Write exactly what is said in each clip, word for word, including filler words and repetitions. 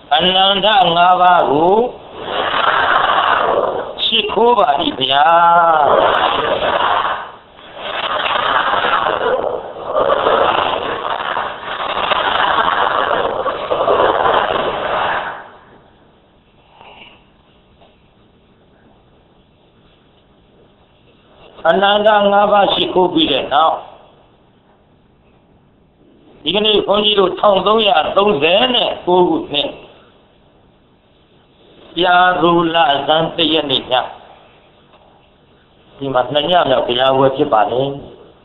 Ananda Ngavaru Shikova Ibya Ananda Ngava Shikobi now. Even if only you told Doya, those then, go with me. Yarula Zante Yanika. You must not know the hour to buy.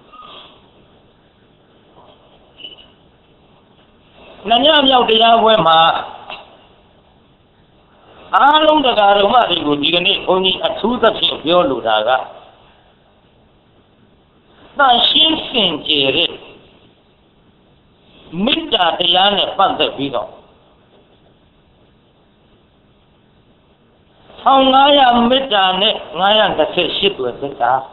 Nanyam Yadia Wema. I know the Garumari would even only a two of your Ludaga. Now she's saying, Jerry. Midda the Yana Pantapino. How Naya Midda Naya the says ship with the car.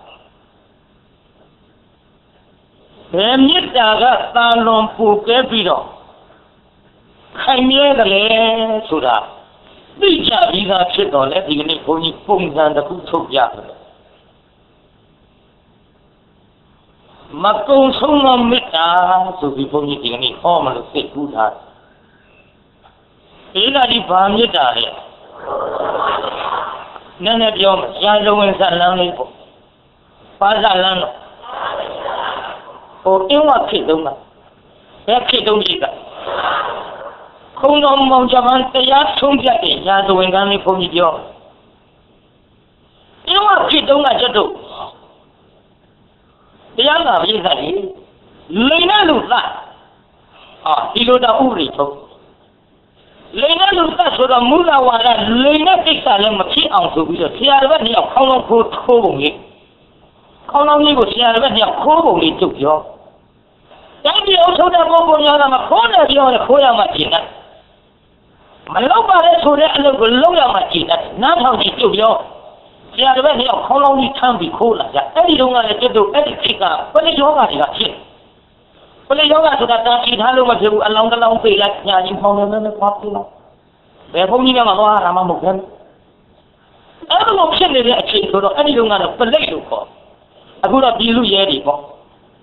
Then Midda got down on Pukepino. Kamia the Lay Suda. Bija Vina Chit on it, even if only Pungs and the Putopia. Macon Soma Mita to be ponying any form of the good heart. Ina di Pamita. None of your Yalo and Salami Pazalano. Or in what Kidoma? That Kidomita. Kono Monjavante Yatumjaki, Yado and Gami Pomio. In what Kidoma Jado? The other is that Lena Luka. Ah, he got a Uri. Lena Luka, so the Mula was a Lena Pixel Maki out to be a Tiaravani of Colon Port Cobomi. Colony was Tiaravani of Cobomi took you. Then we also the Boboyama corner beyond the Koya Martina. Maloba so that look Loya Martina, not how he took you. Yeah, the way of how long you can be cool like that. Any don't want to do any chica, but the yoga is a chick. But the yoga to that, it had over to along the long way like Yan Hong and the popular. Therefore, you know, I'm a Muslim. Every option is a chick, so any don't want to play you for. I would have been Yeti for.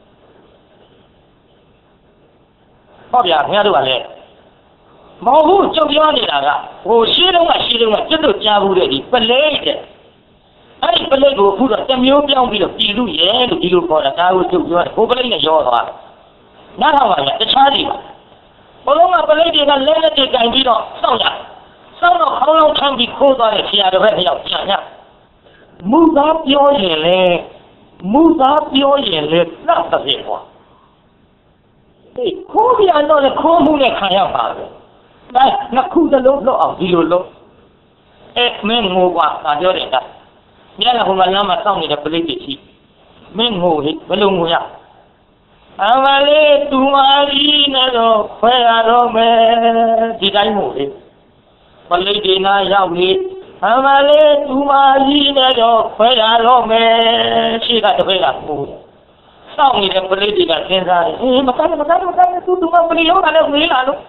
Oh, yeah, here do I let. Mahu, Joviani, oh, she don't want, she don't want to do Jabu, but later. I believe who put a Samuel down with a few years to deal for a cow to your opening a your heart. Not how I the Charlie. Although I believe in a limited and we don't so that. Some of how long can be called on a chair of China. Move up your yellow. Move up your yellow. Not the same one. Hey, call me another call moon and Kayama. Like Nakuda low of you low. Eight men move up, I do it. Yala Humalama sound in the police. Men who hit Balunga. Amale to Marina, where did I move it? But Lady Nayawi. Amale to Marina, where she got the way of food. Sound in the police that says, eh, Makana, Makana, Makana, to do my video, I don't know.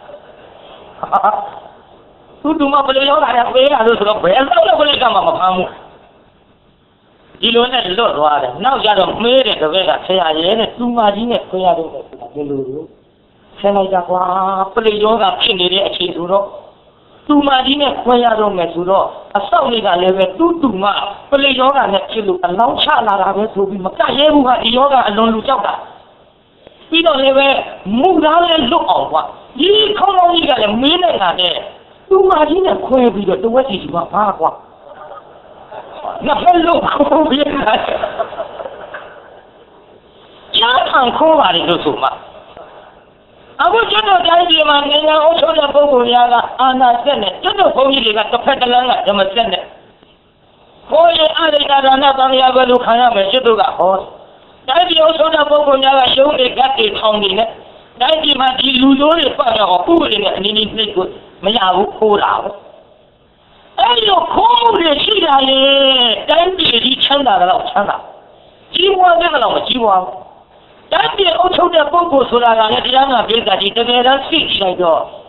To do my video, I have way, I don't know. Well, I don't know. You don't let it look rather. Now you don't made it the way that say I had two margin at Koyado. Senajapa, Polyoga, Chinny, Chizuro. Two margin at Koyado Mesuro. A solid level, two to ma, Polyoga, and Chilu, and long chala to be Makayewa, yoga, and non Lujoga. We don't ever move down and look on one. You come on, you got a minute there. Two margin at Koyabi, the way is Mapaqua. Hello, Japan Kovari to Suma. I was just a idea, man, and also the Bogoyaga, Anna Senate, to the Bogi got the Petalanga, the Senate. For the other Navia Lukana, Shibuga horse. That is also the Bogoyaga show they got it on the net. That is my illusory father or who in it, and in it good. May I call out. Ayo, call the Shida, then be China, China. Jiwa, never Jiwa. That be also the Bogo Sura, and the Yana Vega, the Vera Six, I go.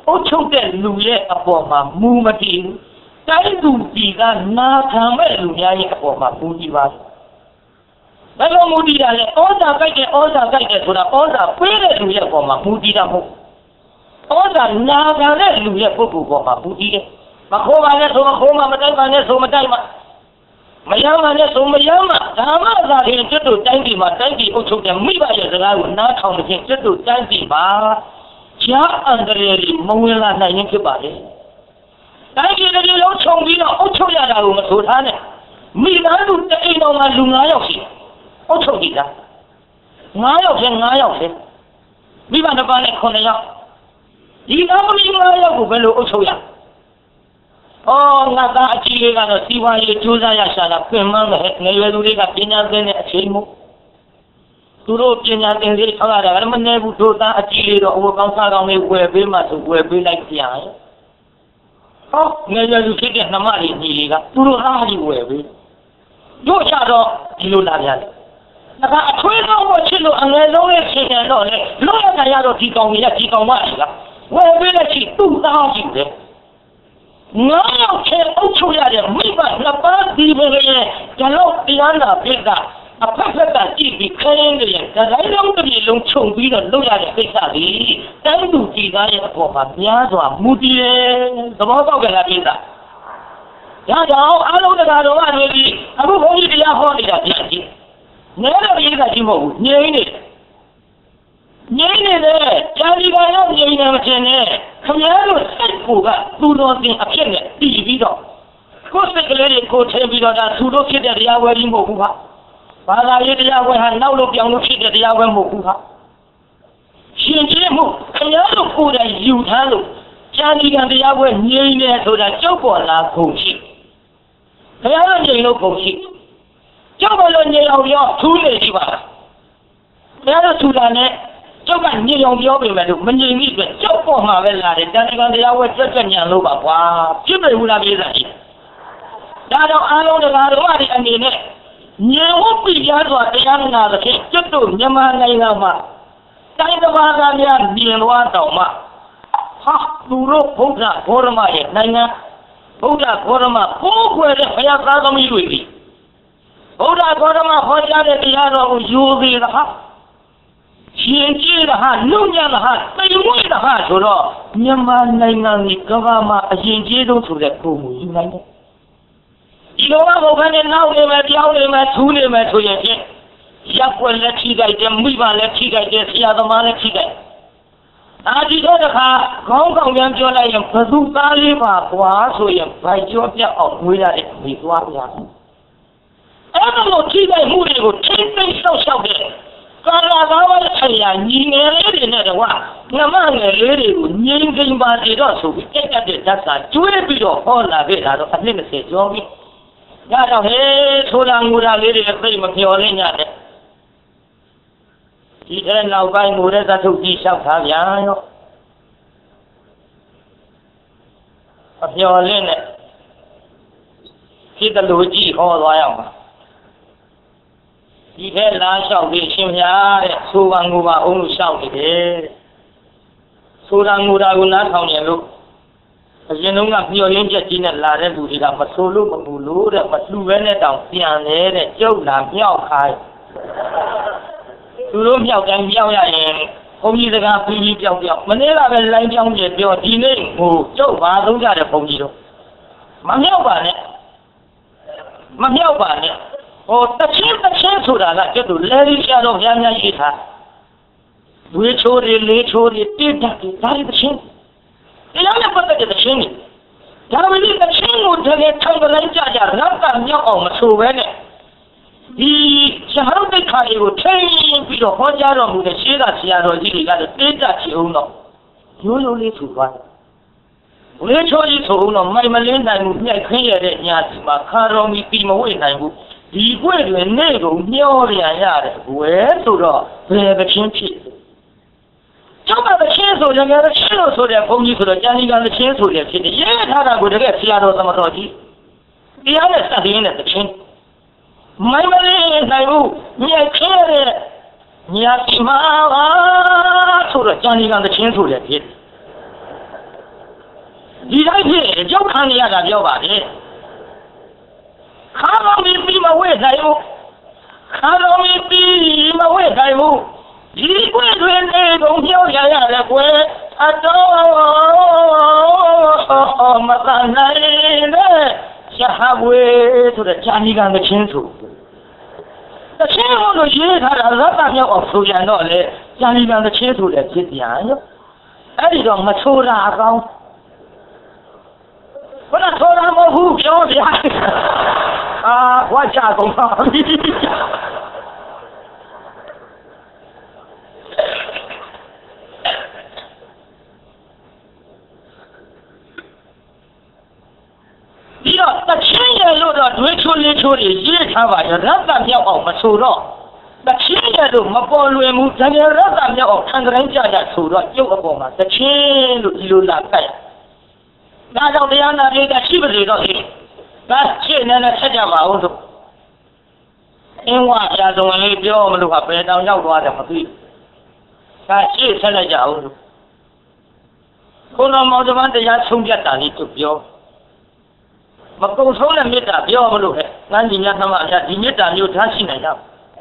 屋ချုပ်တဲ့လူရဲ့အပေါ်မှာမူမတည်ဘူးတိုင်းသူပြည်ကနာခံမဲ့လူများရဲ့အပေါ်မှာမူတည်ပါဘယ်လိုမူတည်တာလဲဩဇာကြိုက်တဲ့ဩဇာကြိုက်တဲ့ဆိုတာဩဇာပေးတဲ့လူရဲ့အပေါ်မှာမူတည်တာမဟုတ်ဩဇာနာခံတဲ့လူရဲ့ပုဂ္ဂိုလ်ပေါ်မှာမူတည်တယ်မခိုးပါနဲ့ဆိုမခိုးမှမတိုက်ပါနဲ့ဆိုမတိုက်မှမယမ်းပါနဲ့ဆိုမယမ်းမှဓမ္မသာရင်ကျွတ်တို့တိုင်းပြည်မှာတိုင်းပြည်အုပ်ချုပ်တဲ့မိဘရဲ့စကားကိုနားထောင်ခြင်းကျွတ်တို့တိုင်းပြည်မှာရှားအန္တရာယ်ကြီးမဝင်လာနိုင်ရင်ဖြစ်ပါလေတိုင်းပြည်တစ်ပြည်လုံးခြုံပြီးတော့အုပ်ချုပ်ရတာကိုမဆိုထားနဲ့မိသားစုတစ်အိမ်တော်မှာလူ၅ယောက်ရှိအုပ်ချုပ်ကြည့်တာ၅ယောက်ချင်း၅ယောက်ချင်းမိဘတစ်ပါးနဲ့9ယောက်ဒီသားသမီး၅ယောက်ကိုဘယ်လိုအုပ်ချုပ်ရအော်ငါသားအကြီးလေးကတော့စီးပွားရေးကြိုးစားရရှာတာပြင်မှန်းမယ်ငယ်ရွယ်သူတွေကပညာသင်တဲ့အချိန်မို့သူတို့ပညာသင်လေးထောက်ရတာကလည်းမနေဘူးတို့သားအကြီးလေးတော့အဝတ်ကောင်းစားကောင်းလေးဝယ်ပေးမှဆိုဝယ်ပေးလိုက်ပြန်ရဲ့ဟောငယ်ရွယ်သူဖြစ်တဲ့နှမလေးညီလေးကသူတို့အားကြီးဝယ်ပေးတို့ချတော့ဒီလိုလာပြန်တယ်ဒါကအထွေးကောင်းကိုချစ်လို့အငယ်ဆုံးလေးရှင်ရတော့လေလို့ရတာရတော့ဒီကောင်ကြီးကဒီကောင်မကြီးကဝယ်ပေးတဲ့ချီသူ့သားကြီးတယ်ငါရောက်ချေအုပ်ချုပ်ရတဲ့မိဘနှစ်ပါးဒီဘယ်ရဲ့ကျတော့တရားနာပြစ်ကအဖက်ဖက်ကကြည့်ပြီးခင်းနေရင်ဒါတိုင်းလုံးတစ်ပြေလုံးခြုံပြီးတော့လုပ်ရတဲ့ကိစ္စလေးတိုင်းသူကြည်သားရဲ့အပေါ်မှာများစွာမူတည်တယ်သဘောပေါက်ကြလားပြစ်တာဒါကြောင့်အားလုံးတရားတော်ကနေပြီးအခုဘုန်းကြီးတရားဟောနေတာပြန်ကြည့်ငဲတော့ပြစ်ကကြည့်မဟုတ်ဘူးငြိမ်းနေငြိမ်းနေတယ်ဂျာလီကရောက်ငြိမ်းနေမထင်နဲ့ခင်ဗျားတို့စိတ်ကိုကသူတော်စင်အဖြစ်နဲ့တည်ပြီးတော့ကိုယ်စိတ်ကလေးတွေကိုထည့်ပြီးတော့ဒါသူတို့ဖြစ်တဲ့တရားဝဲကြီးမဟုတ်ဘူးဟာဘာသာရေးတရားဝဲဟာနောက်လို့ပြောင်းလို့ဖြစ်တဲ့တရားဝဲမဟုတ်ဘူးဟာရှင်ချင်းမှုခင်ဗျားတို့ကိုယ်တိုင်ယူထားလို့ဂျာလီကတရားဝဲငြိမ်းနေဆိုတာကြောက်ပေါ်လာကုန်ရှိခင်ဗျားတို့ငြိမ်းလို့ကုန်ရှိကြောက်ပေါ်လို့ငြိမ်းအောင်ပြောထူးနေရှိပါလားခင်ဗျားတို့ထူတာနဲ့ကျောက်ကညင်အောင်ပြောပေမဲ့လို့မငြိမ်မိပဲကျောက်ပေါ်မှာပဲလာတယ်တန်တကန်တရားဝဲကြွက်ကြွက်ညံလို့ပါကွာဖြစ်ပြီဘူးလားပြေးစားကြီးဒါတော့အားလုံးတရားတော်အဒီအနေနဲ့ညင်ဝပြည်ရစွာတရားနာသဖြင့်ကျွတ်တို့မြန်မာနိုင်ငံမှာတိုင်းတစ်ပါးသားများမြင်သွားတော့မှဟာသူတို့ဘုရားဘောရမရဲ့နိုင်ငံဘုရားဘောရမပိုးခွဲတဲ့ဘုရားသားသမီးတွေဒီဘုရားဘောရမဟောကြားတဲ့တရားတော်ကိုယူသေးတာဟာရှင်ကြည့်တာဟာလုံညံတာဟာသိမ်မွေးတာဟာဆိုတော့မြန်မာနိုင်ငံကြီးကမ္ဘာမှာအရင်ကြီးဆုံးဆိုတဲ့ပုံကိုယူနိုင်တယ်ဒီလိုကဘုရားနဲ့နောက်နေမယ်ပြောင်းနေမယ်ထူးနေမယ်ဆိုရင်ဖြင့်ရပ်ွက်လက်ထိကြိုက်တယ်မိဘလက်ထိကြိုက်တယ်ဆရာသမားလက်ထိကြိုက်အာဒီတော့တခါခေါင်းကောင်ပြန်ပြောလိုက်ရင်ဘသူသားလေးပါကွာဆိုရင်ဗိုက်ကြောပြတ်အောင်ဝေးရတဲ့မိသွားပြအဲ့လိုထိကြိုက်မှုတွေကိုထိမ့်သိမ့်ဆောက်ရှောက်တယ်ကာလာကားဝဲဆရာညီငယ်လေးတွေနဲ့တော့ငမငယ်လေးတွေကိုငြိမ်းသိမ်းပါစေတော့ဆိုပြီးတက်တက်တဲ့ဓာတ်ကကျွေးပြီးတော့ဟောလာခဲ့တာတော့အနှစ်20ကျော်ပြီ။ဒါတော့ဟေးထိုးလာငူတာလေးတွေသိမပြောလင်းကြတဲ့ဒီတဲ့နောက်ပိုင်းငူတဲ့သတ္ထုကြီးလျှောက်ထားပြန်ရောအပြောလင်းနဲ့ဖြစ်တယ်လို့ကြည့်ဟောသွားရအောင်ဒီထဲလာလျှောက်ပြီးရှင်ဗျာတဲ့ဆိုပါငူပါအောင်လို့လျှောက်နေတယ်ဆိုတာငူတာကိုနားထောင်ရင်လို့အရင်တုန်းကမျောလင်းချက်ကြီးနဲ့လာတဲ့လူတွေကမဆိုလို့မဘူးလို့တဲ့မလှူပဲနဲ့တောင်ပြန်နေတဲ့ကျုပ်လာမြောက်ခိုင်းသူတို့မြောက်တိုင်းမြောက်ရရင်ဘုန်းကြီးစကားပြီးပြီးပြောက်ပြောက်မနေ့ကပဲလိုင်းပြောင်းပြပြောဒီနေ့ဟိုကျုပ်ဘာသုံးကြတဲ့ဘုန်းကြီးတို့မမြောက်ပါနဲ့မမြောက်ပါနဲ့ဟိုတချင်းတချင်းဆိုတာကကျွတ်တို့လဲလေးပြတော့များများရေးထားဝေချိုးတွေလေးချိုးတွေတိတ်တက်တွေဒါတွေတချင်းတရားနဲ့ပတ်သက်တဲ့တချင်းတွေဒါပေမဲ့တချင်းကိုတကယ်ထောင်ကလေးကြကြနောက်ကမြောက်အောင်မဆိုပဲနဲ့ဒီရှာရုပ်တိတ်ခါလေးကိုထိန်းပြီးတော့ဟောကြားတော်မူတဲ့ရှေးကဆရာတော်ကြီးတွေကလည်းတိတ်တက်ချီအောင်တော့ရိုးရိုးလေးထူသွားတယ်ဝေချိုးကြီးဆိုတော့မိုင်မလင်းနိုင်ဘူးမြိုက်ခင်းရတဲ့ညာစီမှာခါတော်မီပြီးမဝေ့နိုင်ဘူးဒီကွက်တွေနေကုန်မျောပြန်ရတယ်ဝဲဆိုတော့ဘယ်ကချင်းဖြစ်ကျောင်းကတချင်းဆိုကြတယ်ချင်းလို့ဆိုတဲ့ဘုန်းကြီးဆိုတော့ကျန်ဒီကတချင်းဆိုတယ်ဖြစ်တယ်ရေးထားတာကိုတကယ်ဆရာတော်သမတော်ကြီးတရားနဲ့စက်ရင်းနဲ့တချင်းမိုင်မလေးနိုင်ဘူးမြက်ခဲတဲ့ညာစီမာဆိုတော့ကျန်ဒီကတချင်းဆိုတယ်ဖြစ်ဒီတိုင်းဖြစ်ကြောက်ခံရတာပြောပါလေခါတော်မီပြီးမဝဲနိုင်ဘူးခါတော်မီပြီးမဝဲနိုင်ဘူးဒီကွယ်တွင်နေကုန်ပြောရရတယ်ကွယ်အတော်မတန်နိုင်တဲ့ရှာဝေဆိုတဲ့ဂျာနီကံကချင်းဆိုတချင်းလို့ရေးထားတာရတ္တမြောက်အောင်ဆိုပြန်တော့လေဂျာနီကံကချင်းဆိုတဲ့ဖြစ်ပြန်ရောအဲ့ဒီတော့မဆိုးတာအကောင်းဘယ်နဲ့ဆိုးတာမဟုတ်ဘူးပြောပြအာဝါချကုန်ပါပြီဒီတော့တချင်းရလို့တော့ဒွေးချိုးလေးချိုးတွေရေးထားပါရရတ္တမြောက်အောင်မဆိုတော့တချင်းရလို့မပေါ်လွင်ဘူးတကယ်ရတ္တမြောက်အောင်ခံကြတိုင်းကြကြဆိုတော့ကျုပ်အပေါ်မှာတချင်းလို့ဒီလိုလာကတ်ဒါကြောင့်တရားနာလေးကရှိပါစေတော့ဒီဒါရှင်းနေနဲ့ဆက်ကြပါဦးဆိုအင်းဝအရာစုံလေးပြောမလို့ကဘယ်တောင်ရောက်သွားတယ်မသိဒါရှင်းဆက်လိုက်ကြအောင်ဆိုခုနမောင်တမန်တရားဆုံးဖြတ်တာလေးသူပြောမကုံဆုံးတဲ့မေတ္တာပြောမလို့ဟဲ့ငန်းကြီးများသမားအရာဒီမေတ္တာမျိုးထားရှိနိုင်ကြ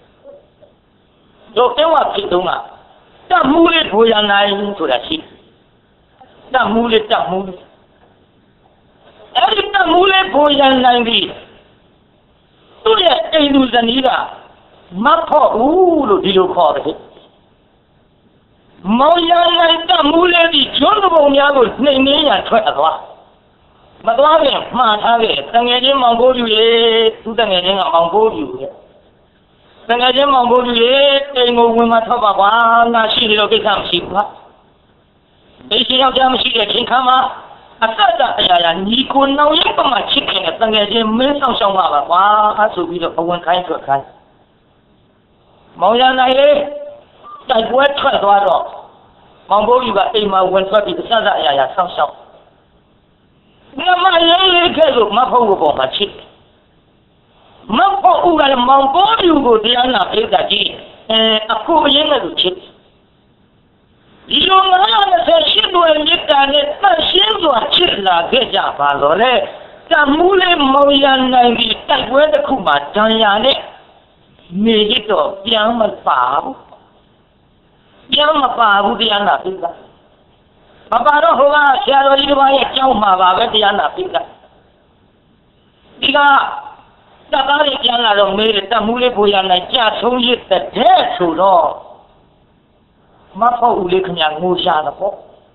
တို့အင်းဝဖြစ်တုံးကတတ်မှုလေးထိုးရနိုင်ဆိုတာရှိတတ်မှုလေးတတ်မှုလေးအဲ့ဒီတတ်မှုလေးထိုးရနိုင်ပြီသူ့ရဲ့အိမ်သူဇနီးကမဖို့ဘူးလို့ဒီလိုခေါ်တယ်မောင်ရနိုင်တတ်မှုလေးဒီကျွန်းပုံများကိုနှိမ်နှင်းရထွက်သွားမသွားခင်မှားထားခဲ့တငယ်ချင်းမောင်ပိုးပြူရေသူတငယ်ချင်းကမောင်ပိုးပြူရဲ့တငယ်ချင်းမောင်ပိုးပြူရေအိမ်ကိုဝင်မထွက်ပါကွာငါရှိတယ်လို့ကိစ္စမရှိဘူးဟာအိမ်ရှင်ယောက်ျားမရှိတဲ့ခင်ခါမှာအသက်တာအရာရာညီကိုနောင်ရဲ့ပမာချစ်ခင်တဲ့တငယ်ချင်းမင်းဆောင်ရှောင်းပါပါကွာအဲ့ဆိုပြီးတော့အဝင်ခိုင်းထွက်ခိုင်းမောင်ရနိုင်လေတိုက်ပွဲထွက်သွားတော့မောင်ပိုးပြူကအိမ်မှာဝင်ထွက်ပြီးအသက်တာအရာရာဆောင်ရှောင်းငါမရေးရေးခဲ့လို့မဖို့ဘောမှာချစ်မဖို့ဦးကလည်းမောင်ပိုးပြူကိုတရားနာပေးတာကြီးအဲအခုအရင်ကလိုချစ်ဒီလိုငါနဲ့ဆက်ရှိတွေ့မြတ်တာနဲ့တန်ရှင်းစွာချစ်လာခဲ့ကြပါတော့လေတမှုလေးမောင်ရနိုင်ပြီးတိုက်ပွဲတစ်ခုမှာဒဏ်ရာနဲ့နေရတော့ပြန်မပါဘူးပြန်မပါဘူးတရားနာပေးတာမပါတော့ဟိုကဆရာတော်ကြီးတစ်ပါးရဲ့ကြောင်းမှာပါပဲတရားနာပြီးတာဒီကတတ်သားရဲ့ပြန်လာတော့မေးတယ်တတ်မှုလေးပူရနိုင်ကြဆုံးရတဲ့ဆိုတော့မဖို့ဦးလေးခင်ဗျာငိုရှာတော့ပေါ့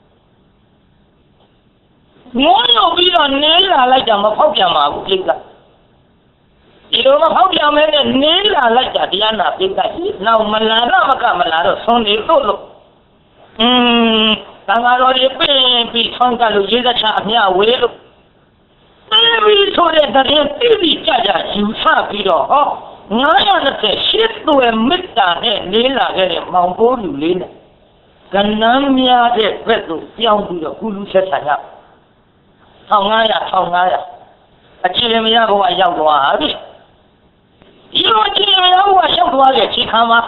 ငိုလို့ပြီးတော့နင်းလာလိုက်တာမဖောက်ပြန်ပါဘူးပြိတ္တာဒီလိုမဖောက်ပြန်မဲနဲ့နင်းလာလိုက်တာတရားနာပြိတ္တာနောက်မလာတော့မကမလာတော့ဆုံးနေတော့လို့อืมတန်ဃာတော်တွေပြင်ပြီးဆွမ်းကလို့ရေးသက်ချအမြဝေးလို့အဲဒီဆိုတဲ့တည်းတိတိကျကျယူဆပြီးတော့ဟောငါးရာနဲ့ရှစ်သွဲမေတ္တာနဲ့လေးလာခဲ့တဲ့မောင်ပိုးလူလေးနဲ့ကဏ္ဍများတဲ့ဘက်သို့ပြောင်းပြီးတော့ကုလူဆက်ဆံရ၁၅၀၀ ၁၅၀၀အခြေမရဘဝရောက်သွားပြီဒီလိုအခြေမရဘဝရောက်သွားတဲ့ချိန်ခါမှာ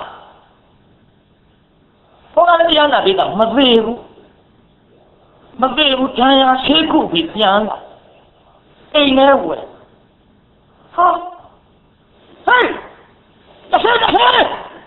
ဘုရားတရားနာပြီးတော့မသေးဘူးမသေးဘူးတန်ရာဆေးခုပြီးပြန်လာအိမ်ထဲဝယ်ဟာဟေးတစ်ဆယ်တစ်ဆယ်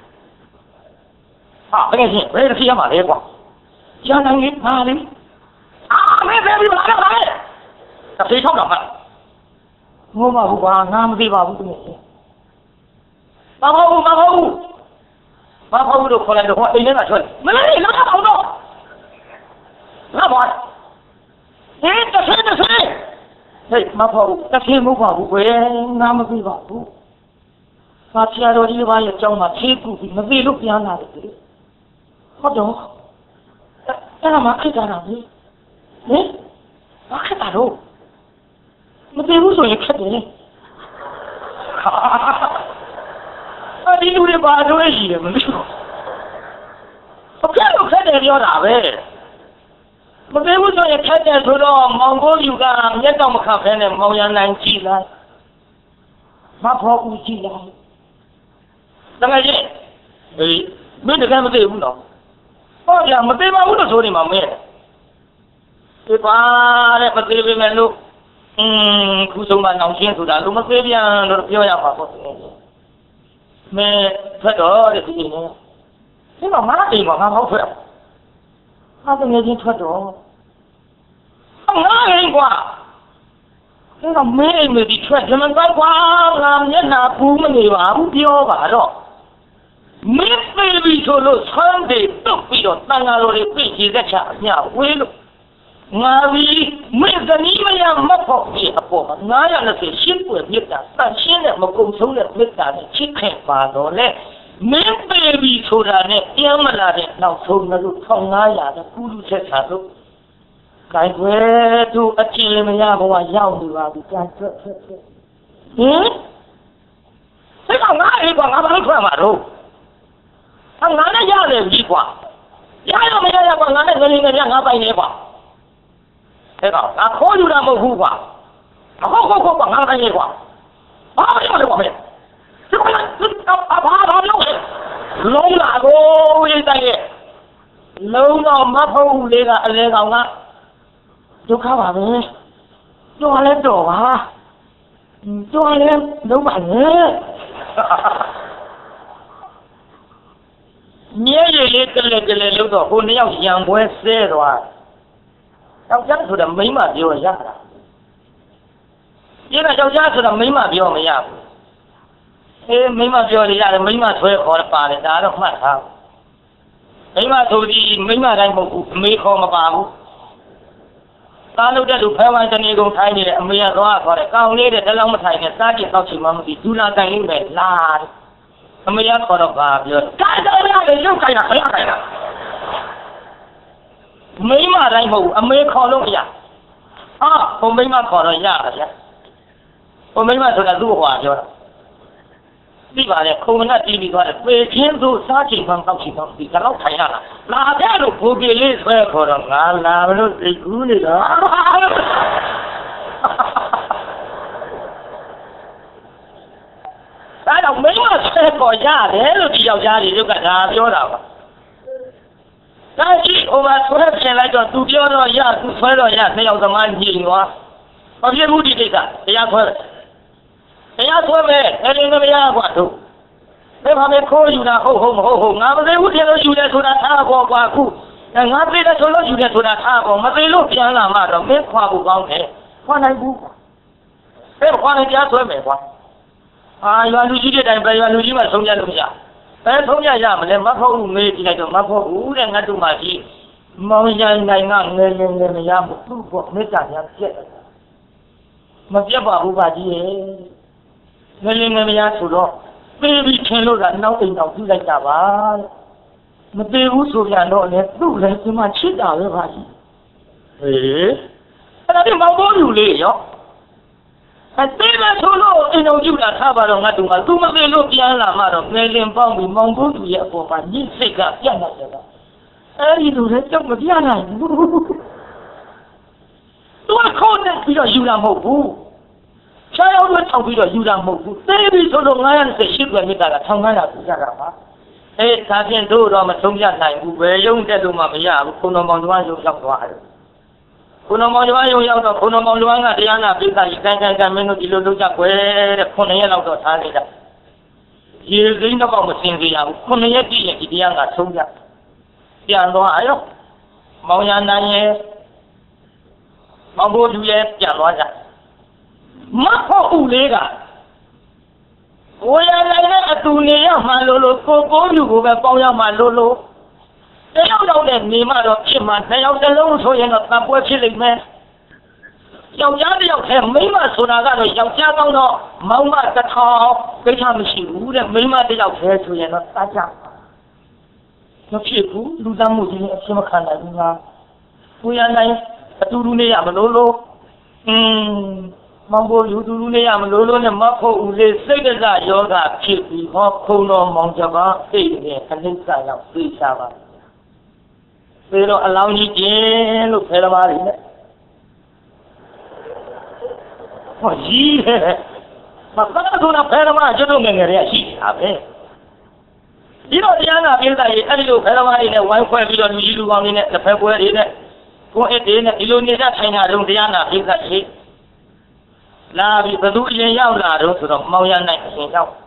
ဟာဘယ်ချင်းဘယ်တစ်ဆယ်ရမှာလဲကွာကျန်နိုင်ပါလေအာမဲဘယ်ပြီးလာတော့လဲတစ်ဆယ်ထောက်တော့မှငိုမဟုတ်ပါငါမသိပါဘူးသူမဟုတ်ဘူးမဟုတ်ဘူးမဟုတ်ဘူးလို့ခေါ်လိုက်တော့အိမ်ထဲကထွက်မလေးလောက်အောင်တော့ငါဘာဟဲ့တစ်ဆယ်တစ်ဆယ်ဟေးမဟုတ်ဘူးတစ်ဆယ်မဟုတ်ပါဘူးကွယ်ငါမသိပါဘူး။ဆရာတော်ကြီးဘာရဲ့အကြောင်းမှာဖြေးကူပြီးမသိလို့ပြန်လာတယ်ဟုတ်တော့အဲ့ဒါမှခက်တာလားဟင်ဘာခက်တာတော့မသိဘူးဆိုရင်ခက်တယ်အဒီလူတွေဘာလို့ရှိတယ်မသိဘူးဘာလို့ခက်တယ်ပြောတာပဲမသိဘူးဆိုရင်ခက်တယ်ဆိုတော့မောင်ကိုယူကမျက်တော့မခတ်ဖဲနဲ့မောင်ရနိုင်ကြည့်လိုက်မဖို့ဦးကြည့်လိုက်တကယ်ကြီးအေးမင်းတကယ်မသိဘူးနော်ဟောဗျာမသိပါဘူးလို့ဆိုနေမှာမင်းဒီပါတဲ့မသေးပေမဲ့လို့อืมခုဆုံးမနောင်ချင်းဆိုတာလူမသေးပြန်လို့ပြောရမှာပေါ့မင်းထွက်တော့တဲ့ဒီနေ့ဒီမှာမအိမ်မှာငါဟောက်ထွက်ဟာတကယ်ချင်းထွက်တော့ငါအိမ်ကွာဒီကမင်းအိမ်မဒီထွက်တယ်မကွာကွာငါမျက်နှာပူးမနေပါဘူးပြောပါတော့မင်းသေးပြီဆိုလို့ဆန်းတယ်တုတ်ပြီးတော့တန်ဃာတော်တွေပြည့်ကြည်သက်ချအမြဝေးလို့ငါပြီးမင်းဇနီးမရမဖို့ဒီအပေါ်မှာငါးရာနှစ်ဆယ်ပွင့်မြတ်တာတန်ရှင်းတဲ့မကုံဆုံးတဲ့မြတ်တာနဲ့ချစ်ခင်ပါတော့လေမင်းသေးပြီဆိုတာနဲ့ပြန်မလာတဲ့နောက်ဆုံးလို့တစ်ထောင်ငါးရာတဲ့ကုလူဆက်ဆံလို့ကိုင်ွယ်သူအချင်းမရဘဝရောက်နေပါဘူးကြံထွက်ထွက်ဟင်ဒီကောင်ငါအိမ်ကငါဘာလို့ထွက်မှာတော့အငါနဲ့ရတယ်ကြီးကွာရရမရရကွာငါနဲ့ငနေငနေငါပိုင်နေကွာအဲ့ကောင်ငါခေါ်ယူတာမဟုတ်ဘူးကွာဟုတ်ဟုတ်ဟုတ်ကွာငါပိုင်နေကွာဘာမရလဲကွာမင်းဒီကောင်အဘာဘာလို့လဲလုံးလာကိုရေးတိုင်းရဲ့လုံးတော့မဖို့လေးကအလဲကောင်ကဒုက္ခပါပဲတော်လဲတော်ပါတော်လဲလုံးပါနဲ့မြဲရည်လေးကလေးကလေးလို့တော့ဟိုနှစ်ယောက်ရံပွဲဆဲသွားယောက်ျားဆိုတော့မိန်းမပြောရတာဒီကယောက်ျားဆိုတော့မိန်းမပြောမရဘူးအေးမိန်းမပြောရရတယ်မိန်းမဆွဲခေါ်ပါတယ်ဒါတော့မှတ်ထားမိန်းမဆိုဒီမိန်းမတိုင်းမဟုတ်ဘူးအမေခေါ်မပါဘူးသားလို့တဲ့လူဖဲဝိုင်းတနေကုန်ထိုင်းနေတယ်အမေကသွားခေါ်တယ်ကောင်းလေးတဲ့တလုံးမထိုင်နဲ့စားကြည့်တော့ချိန်မှမသိဒူလာတိုင်လေးပဲလာအမေကခေါ်တော့ပါပြောတာတော်ရတယ်ရုပ်ခိုင်းတာခရခိုင်းတာမိမတိုင်းမဟုတ်ဘူးအမေခေါ်လို့မရအာဟိုမိမခေါ်တော့ရတယ်ဗျဟိုမိမဆိုတာသူ့ဟွာပြောတာသိပါလေခုံနဲ့တီးပြီးသွားတယ်ပေချင်းသူစားချိန်မှတောက်ချိန်မှဒီကတော့ထိုင်ရတာလာတဲ့လို့ဘူပီလေးဆွဲခေါ်တော့ငါလာမလို့သိကူးနေတာအဲ့တော့မိမဆွဲခေါ်ရတယ်လို့ဒီယောက်ျားတွေကဒါပြောတာပါဒါကြည့်ဟိုမှာဆွဲပြင်လိုက်တော့သူပြောတော့ရသူဆွဲတော့ရနှစ်ယောက်သမားညီသွားမပြည့်ဘူးဒီကိစ္စတရားဆွဲတရားဆွဲမယ်အဲ့ဒီမရကွာတို့ဒါမှမခိုးယူတာဟုတ်ဟုတ်မဟုတ်ဟုတ်ငါမသိဘူးတင်လို့ယူတယ်ဆိုတာထားပေါ်ကွာခုငါသိတယ်ဆိုလို့ယူတယ်ဆိုတာထားပေါ်မသိလို့ပြန်လာမှတော့မင်းခွာဖို့ကောင်းတယ်ခွာနိုင်ဘူးအဲ့ခွာနိုင်တရားဆွဲမယ်ကွာအာရွာလူကြီးတဲ့တိုင်ပဲရွာလူကြီးမှဆုံးဖြတ်လို့မရဘယ်ဆုံးဖြတ်ရမလဲမဟုတ်ဘူးမေးကြည့်လိုက်တော့မဟုတ်ဘူးတဲ့ငါတို့မှရှိမောင်ရနိုင်ကငယ်ငယ်ငယ်မရဘူးသူ့ဘောမေတ္တာညာပြက်တယ်မပြတ်ပါဘူးပါကြီးရဲ့ငယ်ငယ်မရဆိုတော့ပေးပြီးထင်လို့ကနောက်အိမ်တော့ပြုလိုက်တာပါမသေးဘူးဆိုပြန်တော့လေသူ့လည်းဒီမှာချစ်တာပဲပါကြီးဟေးအဲ့ဒါဒီမောင်မိုးလူလေးရောအသေးမဆိုလို့အိမ်တော်ပြုတာထားပါတော့ငါတို့ကသူမသေးလို့ပြန်လာမှတော့ငယ်လင်ပေါင်းပြီးမောင်မိုးလူရဲ့အပေါ်မှာညှိစိတ်ကပြတ်နေတယ်ကအဲ့ဒီလူလည်းကြောက်မပြနိုင်ဘူးသူကခေါင်းနဲ့ပြီးတော့ယူလာမဟုတ်ဘူးချားရောက်တော့ထောက်ပြီးတော့ယူတာမဟုတ်ဘူးသေပြီးဆိုတော့ငါးရာနဲ့ရှစ်ွယ်မြတ်တာကထောင်ငါးရာပြကြတာပါအေးဒါဖြင့်တို့တော့မဆုံးပြနိုင်ဘူးဘယ်ရုံတက်လို့မှမရဘူးခုံတော်မောင်ကျွမ်းရုံရောက်သွားတယ်ခုံတော်မောင်ကျွမ်းရုံရောက်တော့ခုံတော်မောင်ကျွမ်းကတရားနာပိဿာကြီးကန်ကန်ကန်မင်းတို့ဒီလိုလုပ်ကြွယ်တဲ့ခုနှစ်ရက်လောက်တော့ထားလိုက်တာရေစိမ်းတော့မစင်စေရဘူးခုနှစ်ရက်ကြည့်ရင်ဒီတရားကဆုံးပြပြန်သွားအရောမောင်ရနိုင်ရဲ့မောင်ဘိုးသူရဲ့ပြန်သွားကြမဖို့ဦးလေးကကိုရနိုင်တဲ့အတူနေရမှလို့လို့ကိုကိုလူကိုပဲပေါင်းရမှလို့လို့တယောက်တော့နဲ့နေမှတော့ဖြစ်မှနှစ်ယောက်တစ်လုံးဆိုရင်တော့တပွဲဖြစ်လိမ့်မယ်ယောက်ျားတစ်ယောက်ထဲမိန်းမဆိုတာကတော့ယောက်ျားကောင်းတော့မောင်မတစ်ထောင်ကိစ္စမရှိဘူးတဲ့မိန်းမတစ်ယောက်ထဲဆိုရင်တော့တတ်ကြမဖြစ်ဘူးလူသားမှုကြီးအဖြစ်မခံနိုင်ဘူးလားကိုရနိုင်အတူတူနေရမလို့လို့อืมမောင်ဘိုးလူတူလူနေရမလို့လို့နဲ့မဖို့ဦးလေးစိတ်တစယောဂဖြစ်ပြီးဟောခုံတော်မောင်ကြပါစိတ်နဲ့အနိစ္စရောက်သိချပါပြီးတော့အလောင်းကြီးကျင်းလို့ဖယ်သမားတွေနဲ့ဟောကြီးဟဲ့မကတ်ဆိုတာဖယ်သမားကျွတ်ငယ်ငယ်တွေကရှိတာပဲဒီတော့တရားနာပြည်သားကြီးအဲ့ဒီလိုဖယ်သမားတွေနဲ့ဝိုင်းခွဲပြီးတော့လူကြီးလူကောင်းတွေနဲ့တစ်ဖက်ပွဲတွေနဲ့ကိုအဲ့ဒီနဲ့ဒီလိုနေတာထိုင်တာတော့တရားနာပြိဿရှိလာပြီးဘသူအရင်ရောက်လာတော့ဆိုတော့မောင်ရနိုင်အရင်ရောက်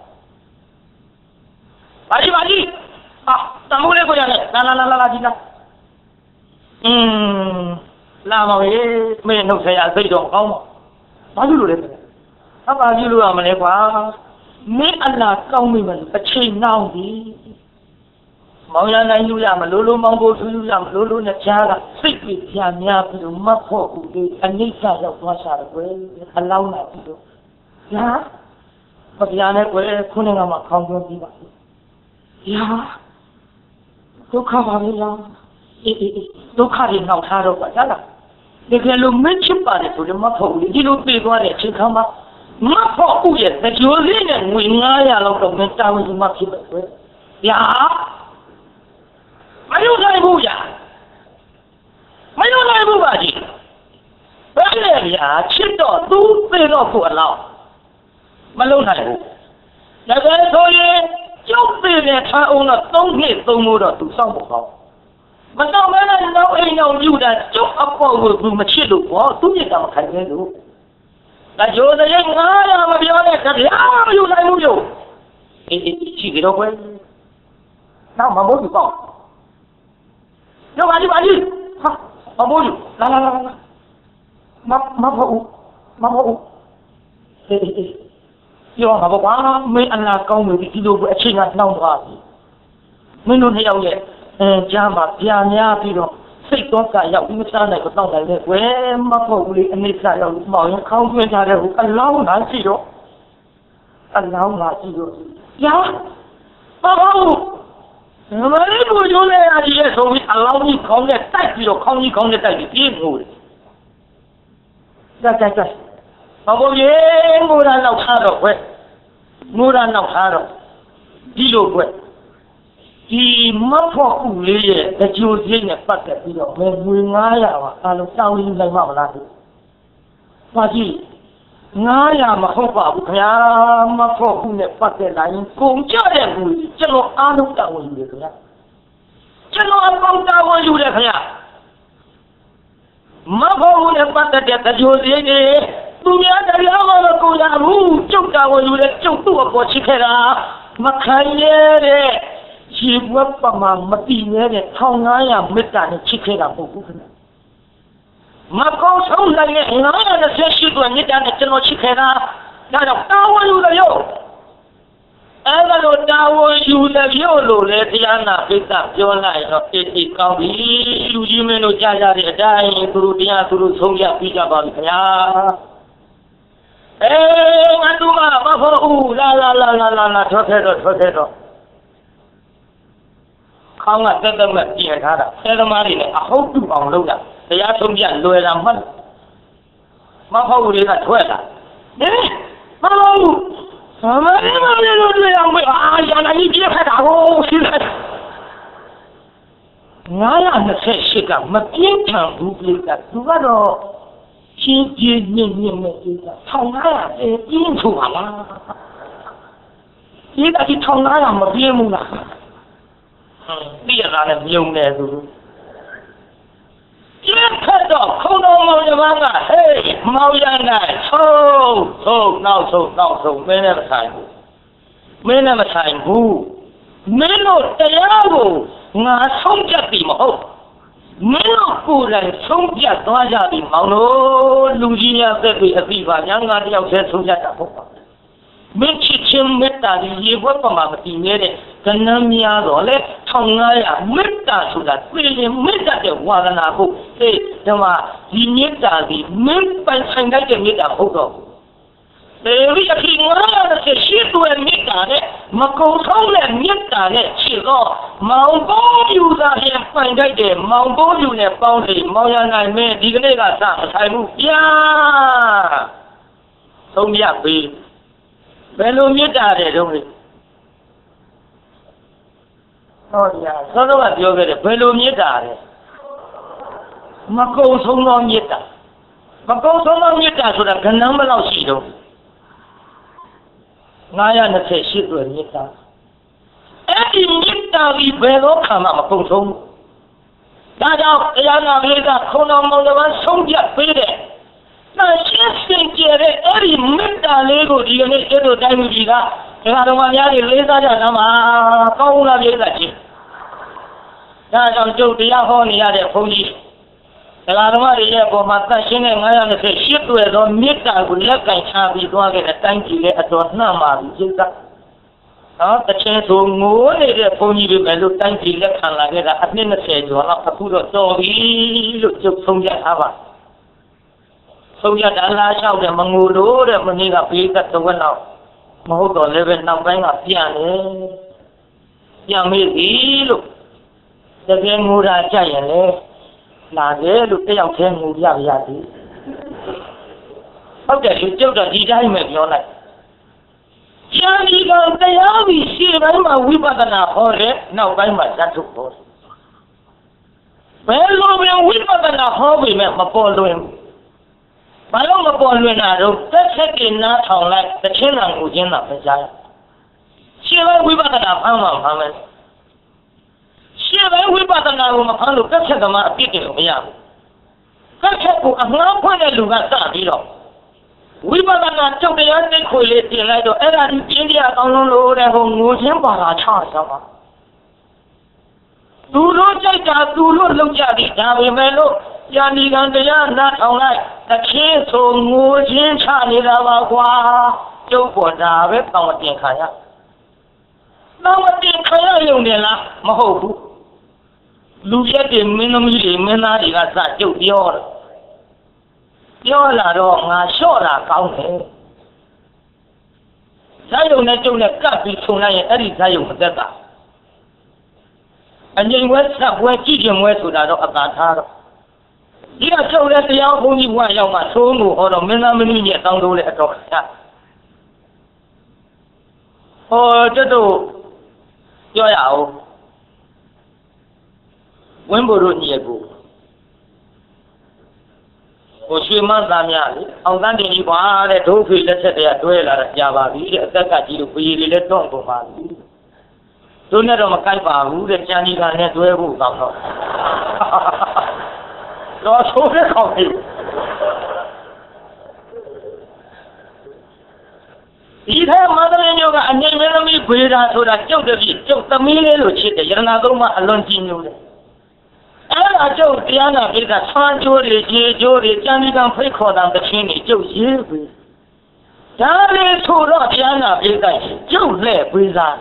ပါကြီးပါကြီးဟာတမိုးလေးကိုရနဲ့လာလာလာလာကြီးလာอืมလာပါမေမင်းနှုတ်ဆက်ရစိတ်တော့ကောင်းပါဘာလို့လို့လဲဟာဘာလို့လို့ရမလဲကွာမင်းအလားကောင်းမိမလို့အချိန်နှောင်းပြီမောင်ရနိုင်လူရမလို့လို့မောင်ကိုသူလူရမလို့လို့နဲ့ကြားကစိတ်ပြပြများပြီးတော့မတ်ဖို့ဦးလေးအနိစ္စရောက်သွားစားတယ်ကွယ်အလောင်းလာပြီးတော့ညာပပြာနဲ့ကွယ်ခုနကမှခေါင်းသွင်းပြီးပါညာဒုက္ခပါမလားအေးအေးဒုက္ခတွေနှောက်ထားတော့ကွာကြားလားတကယ်လို့မချစ်ပါတယ်ဆိုတော့မဖို့ဘူးဒီလိုပြေးသွားတဲ့အချိန်ခါမှာမဖို့ဦးရဲ့တကြိုးလေးနဲ့ငွေငါးရာလောက်တော့မတာဝန်ယူမှဖြစ်ပဲကွယ်ညာမယုံနိုင်ဘူးညာမယုံနိုင်ဘူးပါကြီးဘယ်လဲညာချစ်တော့သူသိတော့ကိုအလောက်မလုံနိုင်ဘူးဒါပဲဆိုရင်ကျုပ်သိတဲ့ထားအောင်တော့သုံးနှစ်သုံးလို့တော့သူစောင့်ဖို့ကောင်းမတော့မဲနဲ့တော့အိမ်အောင်ယူတာကျုပ်အပေါ်ကိုသူမချစ်လို့ဘောသူမြစ်တာမခံနိုင်လို့ဒါကြိုးစရိတ်ငါးရာမပြောနဲ့တရားမယူနိုင်ဘူးလို့အေးအေးရှိကြတော့ကွယ်နောက်မမိုးဘူးကောင်းကျော်ပါကြီးပါကြီးဟာမမိုးဘူးလာလာလာလာမမဖို့မဖို့အေးအေးပြောမှာပေါ့ကွာမင်းအလားကောင်းပြီဒီလိုပဲအချိန်ကနှောင်းသွားပြီမင်းတို့နှစ်ယောက်ရဲ့အဲကြားမှာပြာများပြီးတော့စိတ်တော့ကရောက်ပြီးမစားနိုင်တော့တောင်းနိုင်တယ်ကွယ်မဖို့ဘူးလေအနိစ္စရောက်မောင်ရင်ခေါင်းသွင်းကြတဲ့ဟိုအလောင်းလာရှိတော့အလောင်းလာရှိတော့ညာဘာလို့မလေးကိုကျိုးလဲရည်ရဲ့ဆိုပြီးအလောင်းကြီးခေါင်းနဲ့တိုက်ပြီးတော့ခေါင်းကြီးခေါင်းနဲ့တိုက်ပြီးပြေးငိုတယ်တက်တက်တက်ဘာလို့ရေငိုတာနောက်ထားတော့ကွယ်ငိုတာနောက်ထားတော့ဒီလိုကွယ်ဒီမဖို့ဦးလေးရဲ့အကျိုးစိတ်နဲ့ပတ်သက်ပြီးတော့ဘယ်ငွေငါးရာပါအလုံးတောင်းရင်းနိုင်မှာမလားဒီပါကြီးငါးရာမဟုတ်ပါဘူးခင်ဗျာမဖို့ဦးနဲ့ပတ်သက်လာရင်ကုန်ကြတဲ့ငွေကျွန်တော်အားလုံးတောင်းယူတယ်ခင်ဗျာကျွန်တော်အပေါင်းတောင်းယူတယ်ခင်ဗျာမဖို့ဦးနဲ့ပတ်သက်တဲ့အကျိုးစိတ်တွေသူများတရားမှမကုန်ရဘူးကျုပ်တောင်းယူတယ်ကျုပ်သူ့အပေါ်ချစ်ခဲ့တာမခံရတဲ့ရေဘွက်ပမာမတည်နေတဲ့ထောင်ငါးရာမေတ္တာနဲ့ချစ်ခဲ့တာမဟုတ်ဘူးခင်ဗျမကောင်းဆုံးနိုင်တဲ့ငါးရာနဲ့ဆက်ရှိတဲ့မေတ္တာနဲ့ကျွန်တော်ချစ်ခဲ့တာဒါကြောင့်တာဝန်ယူတယ်ရောအဲ့ဒါလိုတာဝန်ယူတယ်ရောလို့လေတရားနာပိဿပြောလိုက်တော့အေးအေးကောင်းပြီလူကြီးမင်းတို့ကြားကြတဲ့အတိုင်းသူတို့တရားသူတို့ဆုံးဖြတ်ပြီးကြပါပြီခင်ဗျာအေးငါတို့ကမဖို့ဦးလာလာလာလာလာထွက်ခဲ့တော့ထွက်ခဲ့တော့ခေါင်းကတက်တက်မဲ့ပြင်ထားတာဆဲသမားတွေနဲ့အဟုတ်တူအောင်လုပ်တာတရားဆုံးပြလွယ်တာမှတ်မဟုတ်ဘူးတွေကထွက်လာဟင်မဟုတ်ဘူးမမလေးမလေးတို့တွေ့အောင်ပဲအာရန်ကြီးပြည့်ခတ်တာကိုရှင်းလိုက်ငါးရာနှစ်ဆယ့်ရှစ်ကမပြင်းထန်ဘူးပြိတ္တာသူကတော့ရှင်းပြင်းညင်ညင်နဲ့ပြိတ္တာထောင်ငါးရာပြင်းထူပါလားပြိတ္တာဒီထောင်ငါးရာမပြင်းဘူးလားသိရတာနဲ့မြုံနေသူကျင်းခတ်တော့ခုံတော်မောင်ညီမကဟေးမောင်ရနိုင်ဆုံးဆုံးနောက်ဆုံးနောက်ဆုံးမင်းနဲ့မဆိုင်ဘူးမင်းနဲ့မဆိုင်ဘူးမင်းတို့တရားကိုငါဆုံးဖြတ်ပြီမဟုတ်မင်းတို့ကိုယ်တိုင်ဆုံးဖြတ်သွားကြပြီမောင်တို့လူကြီးများသက်ပြီးအသိပါညာငါတယောက်တည်းဆုံးဖြတ်တာဟုတ်ပါမင်းချစ်ချင်းမေတ္တာကြီးရေဘွက်ပမာမတည်နေတဲ့ကဏ္ဍများတော့လေထောင်ငါးရာမေတ္တာဆိုတာသိရင်မေတ္တာတဲ့ဝါဒနာကိုအေးဒီမှာဒီမေတ္တာဒီမင်းပိုင်ဆိုင်တဲ့မေတ္တာဟုတ်တော့လေဒီအဖြစ်ငါးရာတဲ့ရှိတဲ့မေတ္တာနဲ့မကုံဆုံးတဲ့မေတ္တာနဲ့ရှိတော့မောင်ဘောယူတာရင်ပိုင်တဲ့မောင်ဘောယူနဲ့ပေါင်းတယ်မောင်ရနိုင်မင်းဒီကနေ့ကစမဆိုင်ဘူးပြာသုံးရပြီဘယ်လိုမေတ္တာတဲ့တုံးလဲဟောရသောတော်ကပြောခဲ့တယ်ဘယ်လိုမေတ္တာလဲမကုံဆုံးသောမေတ္တာမကုံဆုံးသောမေတ္တာဆိုတာကဏ္ဍမလောက်ရှိတော့ငါးရာနှစ်ဆယ့်ရှစ်အတွက်မေတ္တာအဲ့ဒီမေတ္တာကြီးဘယ်တော့မှမကုံဆုံးဘ大家တရားနာပိဋကခုံတော်မောင်နှမဆုံးဖြတ်ပေးတယ်那先生节的二里没打那个这个呢，这都带不起的。你看他妈家里雷啥家他妈高了别的去，那像就这样好你家的风气，你看他妈的也不嘛，咱现在俺家的是许多都没干过，也干差别多给他单机的多那么就是，啊，他现在说我那个风气里面都单机的看了给他，他那个车子了，他不说早一就就从家他吧。ဆုံးရတလားလျှောက်တယ်မငိုလို့တဲ့မနေ့ကပေးသက်တော့တော့မဟုတ်တော့လည်းပဲနောက်ပိုင်းကပြန်တယ်ပြန်မေးပြီလို့တကယ်ငိုတာကြရင်လေလာတယ်လို့တယောက်ချင်းငိုပြပါရသည်ဟုတ်တယ်လူကျုပ်တော့ဒီတိုင်းပဲပြောလိုက်ရှမ်းဒီကတရားပြီးရှေ့ပိုင်းမှာဝိပဿနာဟောတယ်နောက်ပိုင်းမှာဇတ်ထုတ်ဟောတယ်ဘယ်လိုပဲဝိပဿနာဟောပြီးမှမပေါ်လွင်ဘာလို့မပေါ်လွင်တာတော့သက်သက်ကနားထောင်လိုက်တစ်ချင်းတန်ကိုချင်းတာပဲကြားရရှင်းပိုင်းဝိပဿနာဖမ်းမှဖမ်းမယ်ရှင်းပိုင်းဝိပဿနာကိုမဖမ်းလို့သက်သက်ကမှအပြစ်တယ်လို့မရဘူးသက်သက်ကိုအငှားဖွင့်တဲ့လူကစပြီးတော့ဝိပဿနာကြောက်တရားသိခွေလေးပြင်လိုက်တော့အဲ့ဒါဒီပြင်းပြအောင်လုံးလို့တဲ့ဟိုငိုချင်းပါတာချဆောင်ပါသူတို့ကြိုက်တာသူတို့လုံကြသည်ဒါပေမဲ့လို့ယာနီကံတရားနားထောင်လိုက်တချင်းဆိုငိုချင်းချနေတာပါကွာကျုပ်ပေါ်တာပဲတောင်းမတင်ခံရတောင်းမတင်ခံရရုံနဲ့လားမဟုတ်ဘူးလူရက်တွေမင်းသမီးတွေမင်းသားတွေကစကျုပ်ပြောတယ်ပြောလာတော့ငါလျှော့တာကောင်းတယ်ဇာယုံနဲ့ကျုပ်နဲ့ကပ်ပြီးခြုံလိုက်ရင်အဲ့ဒီဇာယုံမသက်တာအငြိမ်ဝဲဆက်ဝဲကြည့်ကျင်ဝဲဆိုတာတော့အသာထားတော့ဒီကကျုပ်လည်းတရားဘုန်းကြီးဘဝရောက်မှသိုးမှုဟောတော့မင်းသားမင်းကြီးရဲ့တောင်းတိုးတဲ့အတော်ခါဟောကျွတ်တို့ပြောရအောင်ဝင်းဘုတို့ညီကိုဟိုရွှေမန်းသားများလေအောင်တန်းတင်ကြီးကွာတဲ့ဒုဖေလက်ချက်တွေကတွဲလာတာကြာပါပြီတဲ့အသက်ကကြီးတို့ဘီရီလည်းတွန့်ကုန်ပါပြီတို့နဲ့တော့မကိုက်ပါဘူးတဲ့ကျန်ကြီးကလည်းတွဲဖို့ကောင်းတော့တော့ဆိုးတဲ့ခေါင်းကြီးဒီထဲမန္တလေးမြို့ကအငြိမ်မင်းသမီးခွေတာဆိုတာကျုပ်တပည့်ကျုပ်သမီးလေးလို့ချစ်တယ်ရတနာသုံးပါအလွန်ကြီးညိုတယ်အဲ့ဒါကျုပ်တရားနာပိဋကဆန်းကျိုးတွေရေကျိုးတွေကျန်ဒီကံဖိတ်ခေါ်တဲ့တခြင်းတွေကျုပ်ရေးပြီဒါလေးဆိုတော့တရားနာပိဋကကျုပ်လှဲ့ပေးစား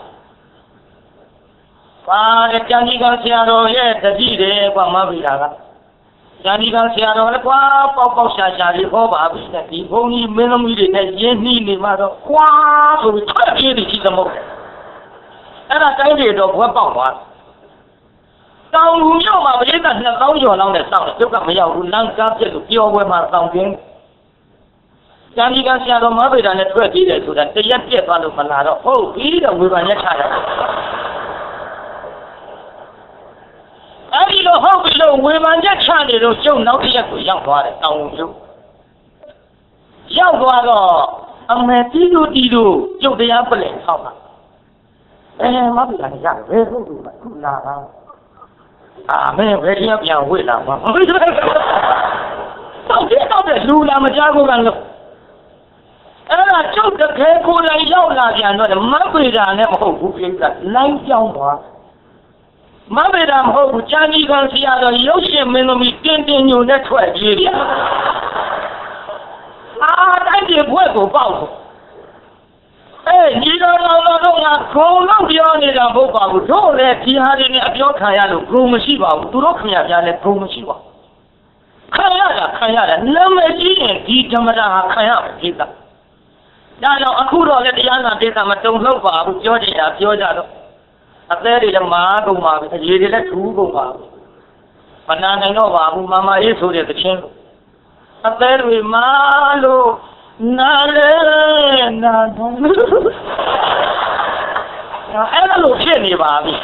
ပါတဲ့ကျန်ဒီကံဆရာတော်ရဲ့တတိတယ်ကွာမပိတာကကျန်ဒီကံဆရာတော်လည်းကွာပေါက်ပေါက်ရှာရှာလေးဟောပါပြီတဲ့ဒီဘုန်းကြီးမင်းသမီးတွေနဲ့ရင်းနှီးနေမှတော့ကွာဆိုပြီးထွက်ပြေးပြီးရှိသမို့အဲ့ဒါတိုင်းတွေတော့ဘွက်ပေါက်သွားတောင်လူမြို့မှာပရိသတ်နှစ်သောင်းကျော်လောက်နဲ့စောင့်တယ်ကျုပ်ကမရောက်ဘူးလမ်းကားပြက်လို့ပျော်ပွဲမှာတောင်ပြင်းကျန်ဒီကံဆရာတော်မပိတာနဲ့ထွက်ပြေးတယ်ဆိုတာတရက်ပြက်သွားလို့မလာတော့ဟုတ်ပြီတော့ဝေဖန်ရက်ချရတယ်အဲ့ဒီလိုဟုတ်ပြီလို့ဝေဖန်ချက်ချနေတော့ကျုပ်နောက်တစ်ရက်ကိုရောက်သွားတယ်တောင်ကျုပ်ရောက်သွားတော့အမေတီးတို့တီးတို့ကျုပ်တရားပလင်ဆောက်တာအဲမဟုတ်လားရတယ်ဘယ်ဟုတ်လို့ခုလာတာအာမင်းဘယ်တရားပြန်ဝေ့လာမှာဟုတ်တယ်တော့ဒီတော့လူလာမကြားဘူးကလို့အဲ့ဒါကျုပ်တကယ်ကိုယ်တိုင်ရောက်လာပြန်တော့မပေတာနဲ့မဟုတ်ဘူးပြိဿလိုင်းကြောင်းသွားမမေတာမဟုတ်ဘူးကျန်ကြီးကဆရာတော်ရုပ်ရှင်မင်းသမီးတင်းတင်းညိုနဲ့ထွက်ပြေးတယ်အာတိုင်းပြေဘွဲ့ကိုပေါက်လို့အေးညီတော်တော်တို့ကဂုံတော့ပြောနေတာမဟုတ်ပါဘူးတို့လည်းဒီဟာတွေနဲ့အပြောခံရလို့ဂုံမရှိပါဘူးသူတို့ခင်ဗျားများလည်းဂုံမရှိပါဘူးခံရတာခံရတာနာမည်ကြီးရင်ဒီဓမ္မတာဟာခံရမယ်ဒီကဒါကြောင့်အခုတော့လည်းတရားနာဒေသမတုံ့လောက်ပါဘူးပြောကြတာပြောကြတော့အသေးတွေလည်းမားကုန်ပါပြီအရေးတွေလည်းထူးကုန်ပါပြီမနာနိုင်တော့ပါဘူးမမအေးဆိုတဲ့သချင်းအသေးတွေမားလို့နာလေနာတော့အဲ့ဒါလို့ဖြစ်နေပါပြီ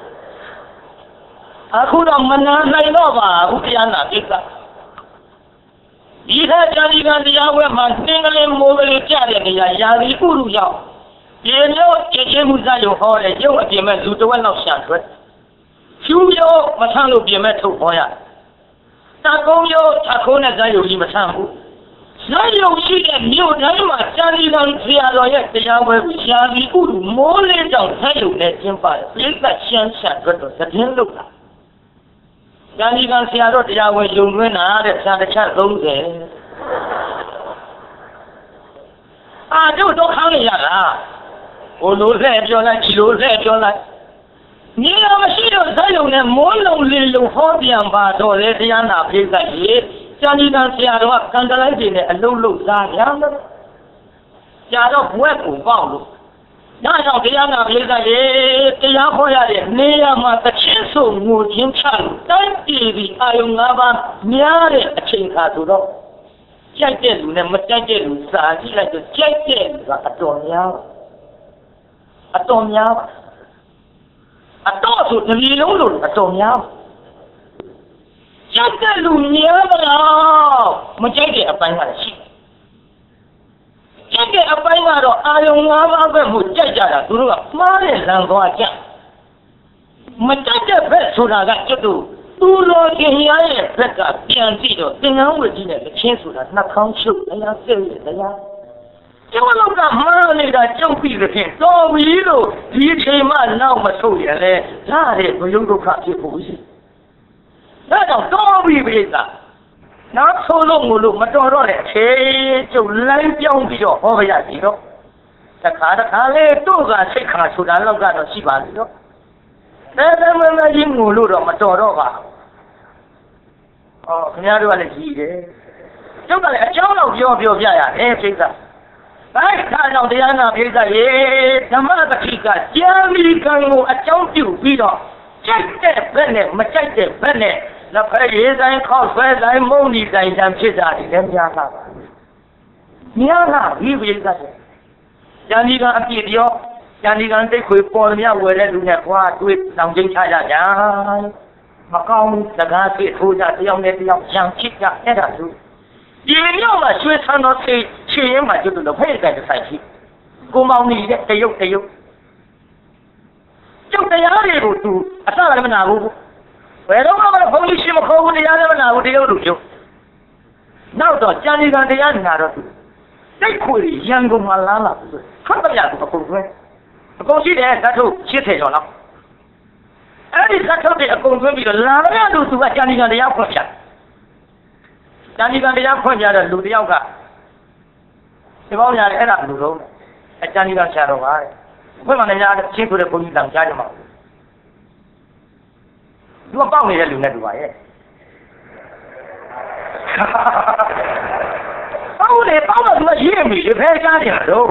အခုတော့မနာနိုင်တော့ပါဘူးတရားနာကိစ္စဒီထက်ကြာဒီကတရားဝဲမှာသင်္ကလေးမိုးကလေးကြတဲ့နေရာယာလီဥရုရောက်ဒီမျိုးကျေချင်းမှုစရုံဟောတယ်ရုပ်အပြင်မဲ့လူတစ်ဝက်လောက်ရှာထွက်ဖြ yo masang lu biar metu koya. Takong yo takong na zayu di masang bu. Zayu si dia miu dari mana cari kan siapa ya siapa siapa ulu boleh jauh zayu ni jempa. Mereka siapa betul sedang lu lah. Cari kan siapa siapa jumpa nara siapa siapa dongse. Ah, tu tu kau ni lah. Ulu le jualan, kilo le jualan. Ni apa sih tu saya ni mula lilu hobian baru le dia nak pergi lagi. Jadi kan siapa kan dalam ini lulu sahaja. Siapa buat kubau lu. Jangan dia nak pergi lagi. Dia kaya ni ni mata cinsu mungkin cang. Tapi di ayam apa ni ada cinta tu lo. Jadi lu ni macam lu sahaja tu jadi lu atomnya. Atomnya. Atau tu ni lulu atomnya. Jadi lu ni apa? Menjadi apa yang ada sih? Jadi apa yang ada? Ayam apa apa menjadi ada dulu. Mana langkah aja. Menjadi betul agak itu. Dulu dia ni mereka janji tu dengan wujud ni cinta nak kangshu, ayah sendiri ayah. Jangan lupa mana dah jumpi lagi. Tahu itu dia cuma nak masuk je le. Cari belum tu kasih polisi. Dah tahu berita. Nak tolong mulu macam orang le. Cek tu lain yang bijo. Oh ya bijo. Sekarang kali tu kan sekarang sudah lakukan tu siapa bijo. Dah mana yang mulu tu macam orang kan. Oh kenapa ada lagi? Jangan le. Jangan bijo bijo biaya. Eh cerita. Baik kalau dia nak berita ye, sama ketika jami kamu acau tu bila cakap benar, macam cakap benar. Lepas ye saya kau saya saya mau ni saya jam cerita di dalam jasa. Ni apa? Ni berita je. Jami kan api dia, jami kan tu kau pun ni awal dunia kuat tu nampak saja jangan. Makam segala tu jadi yang ni yang yang cakap ada tu.你要嘛学唱到吹吹人嘛，就是那配在的赛区，公猫你的得有得有，就这样的路途，啊，上来那么难路，为了我们红绿西嘛，客户的家那么难路得有路就，那到家里干的家拿着去，再亏员工嘛烂了，看到家都不公平，公司的他就切菜上了，而且他抽的公司比较烂了，都是我家里干的家亏钱。Jadi kan dia pun ada lu dia juga. Sebab dia ada lu tu. Jadi kan cara apa? Kau mana dia ada cinta dia pun tidak jadi mau. Dua bau ni dia lu nak dua ye. Bau ni bau tu macam ni, dia pergi dia tu.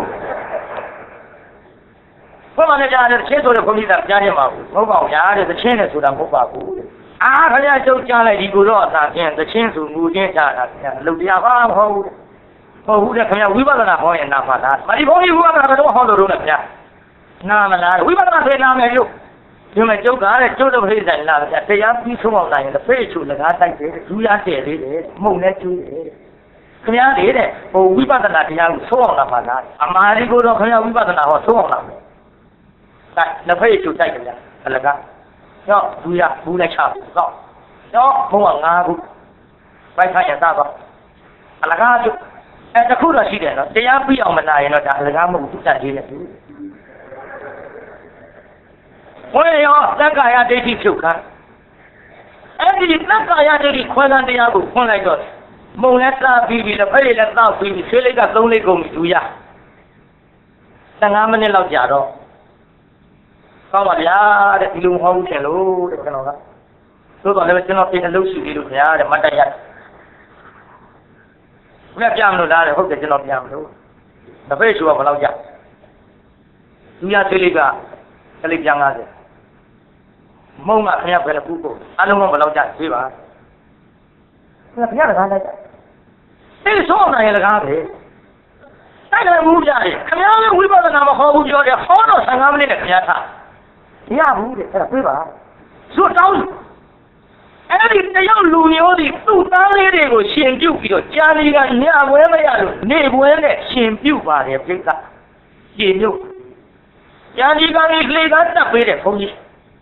Kau mana dia ada cinta dia pun tidak jadi mau. Kau bau dia ada cinta sudah kau bau. Ah, kalau jauh jalan di gurau tak, yang tercinta mungkin jalan, lu dia apa hau, hau dia kaya wibawa nak hau yang nama dah. Mari hau ni wibawa nak tu hau dulu nak ya. Nama dah, wibawa nak tu nama itu. Cuma jauh kalau jauh tu boleh jalan lah. Saya pergi semua orang yang pergi tu nak ada tu, jual jadi deh, mau nak tu. Kaya deh deh, hau wibawa nak dia semua nama dah. Amari gurau kaya wibawa nak hau semua nama. Tak, nak pergi tu jadi kan, alaga. Yo, buya, buya cakap, yo, yo, mau ngaku, baik saya tak apa, alaga tu, eh, tak kurang sih deh, no, dia biar mana ye, no, dah alaga mau tu jadi deh. Oh yo, nak kaya jadi juga, eh, jadi nak kaya jadi kualan dia aku, kualan itu, mau nak tak bibi, nak pergi nak tak bibi, sekali kat tahun ni kau mesti ya, tengah mana lau jaro. Kau ada ada ilmu hau celo, ada kan orang. Tu kalau ada celo kita lu sih ilmu ya, ada mata ya. Bukan jam lu dah, hok celo jam lu. Tapi cuma kalau jam. Dunia seliga, selig jangan ada. Mau nak kaya pada buku, anu mau kalau jam siapa? Kaya kaya ada kan? Ini semua yang ada kan? Tak ada muda ni. Kaya ni wibawa nama hau juga dia, hau no sangat ni kaya tak. Ya boleh, tak apa. So tahu. Ini dia yang lu ni orang tu tahu ni dia tu先就比较家里个你啊，我也没有，你不会的先就把的这个先就。家里个你那个特别的东西，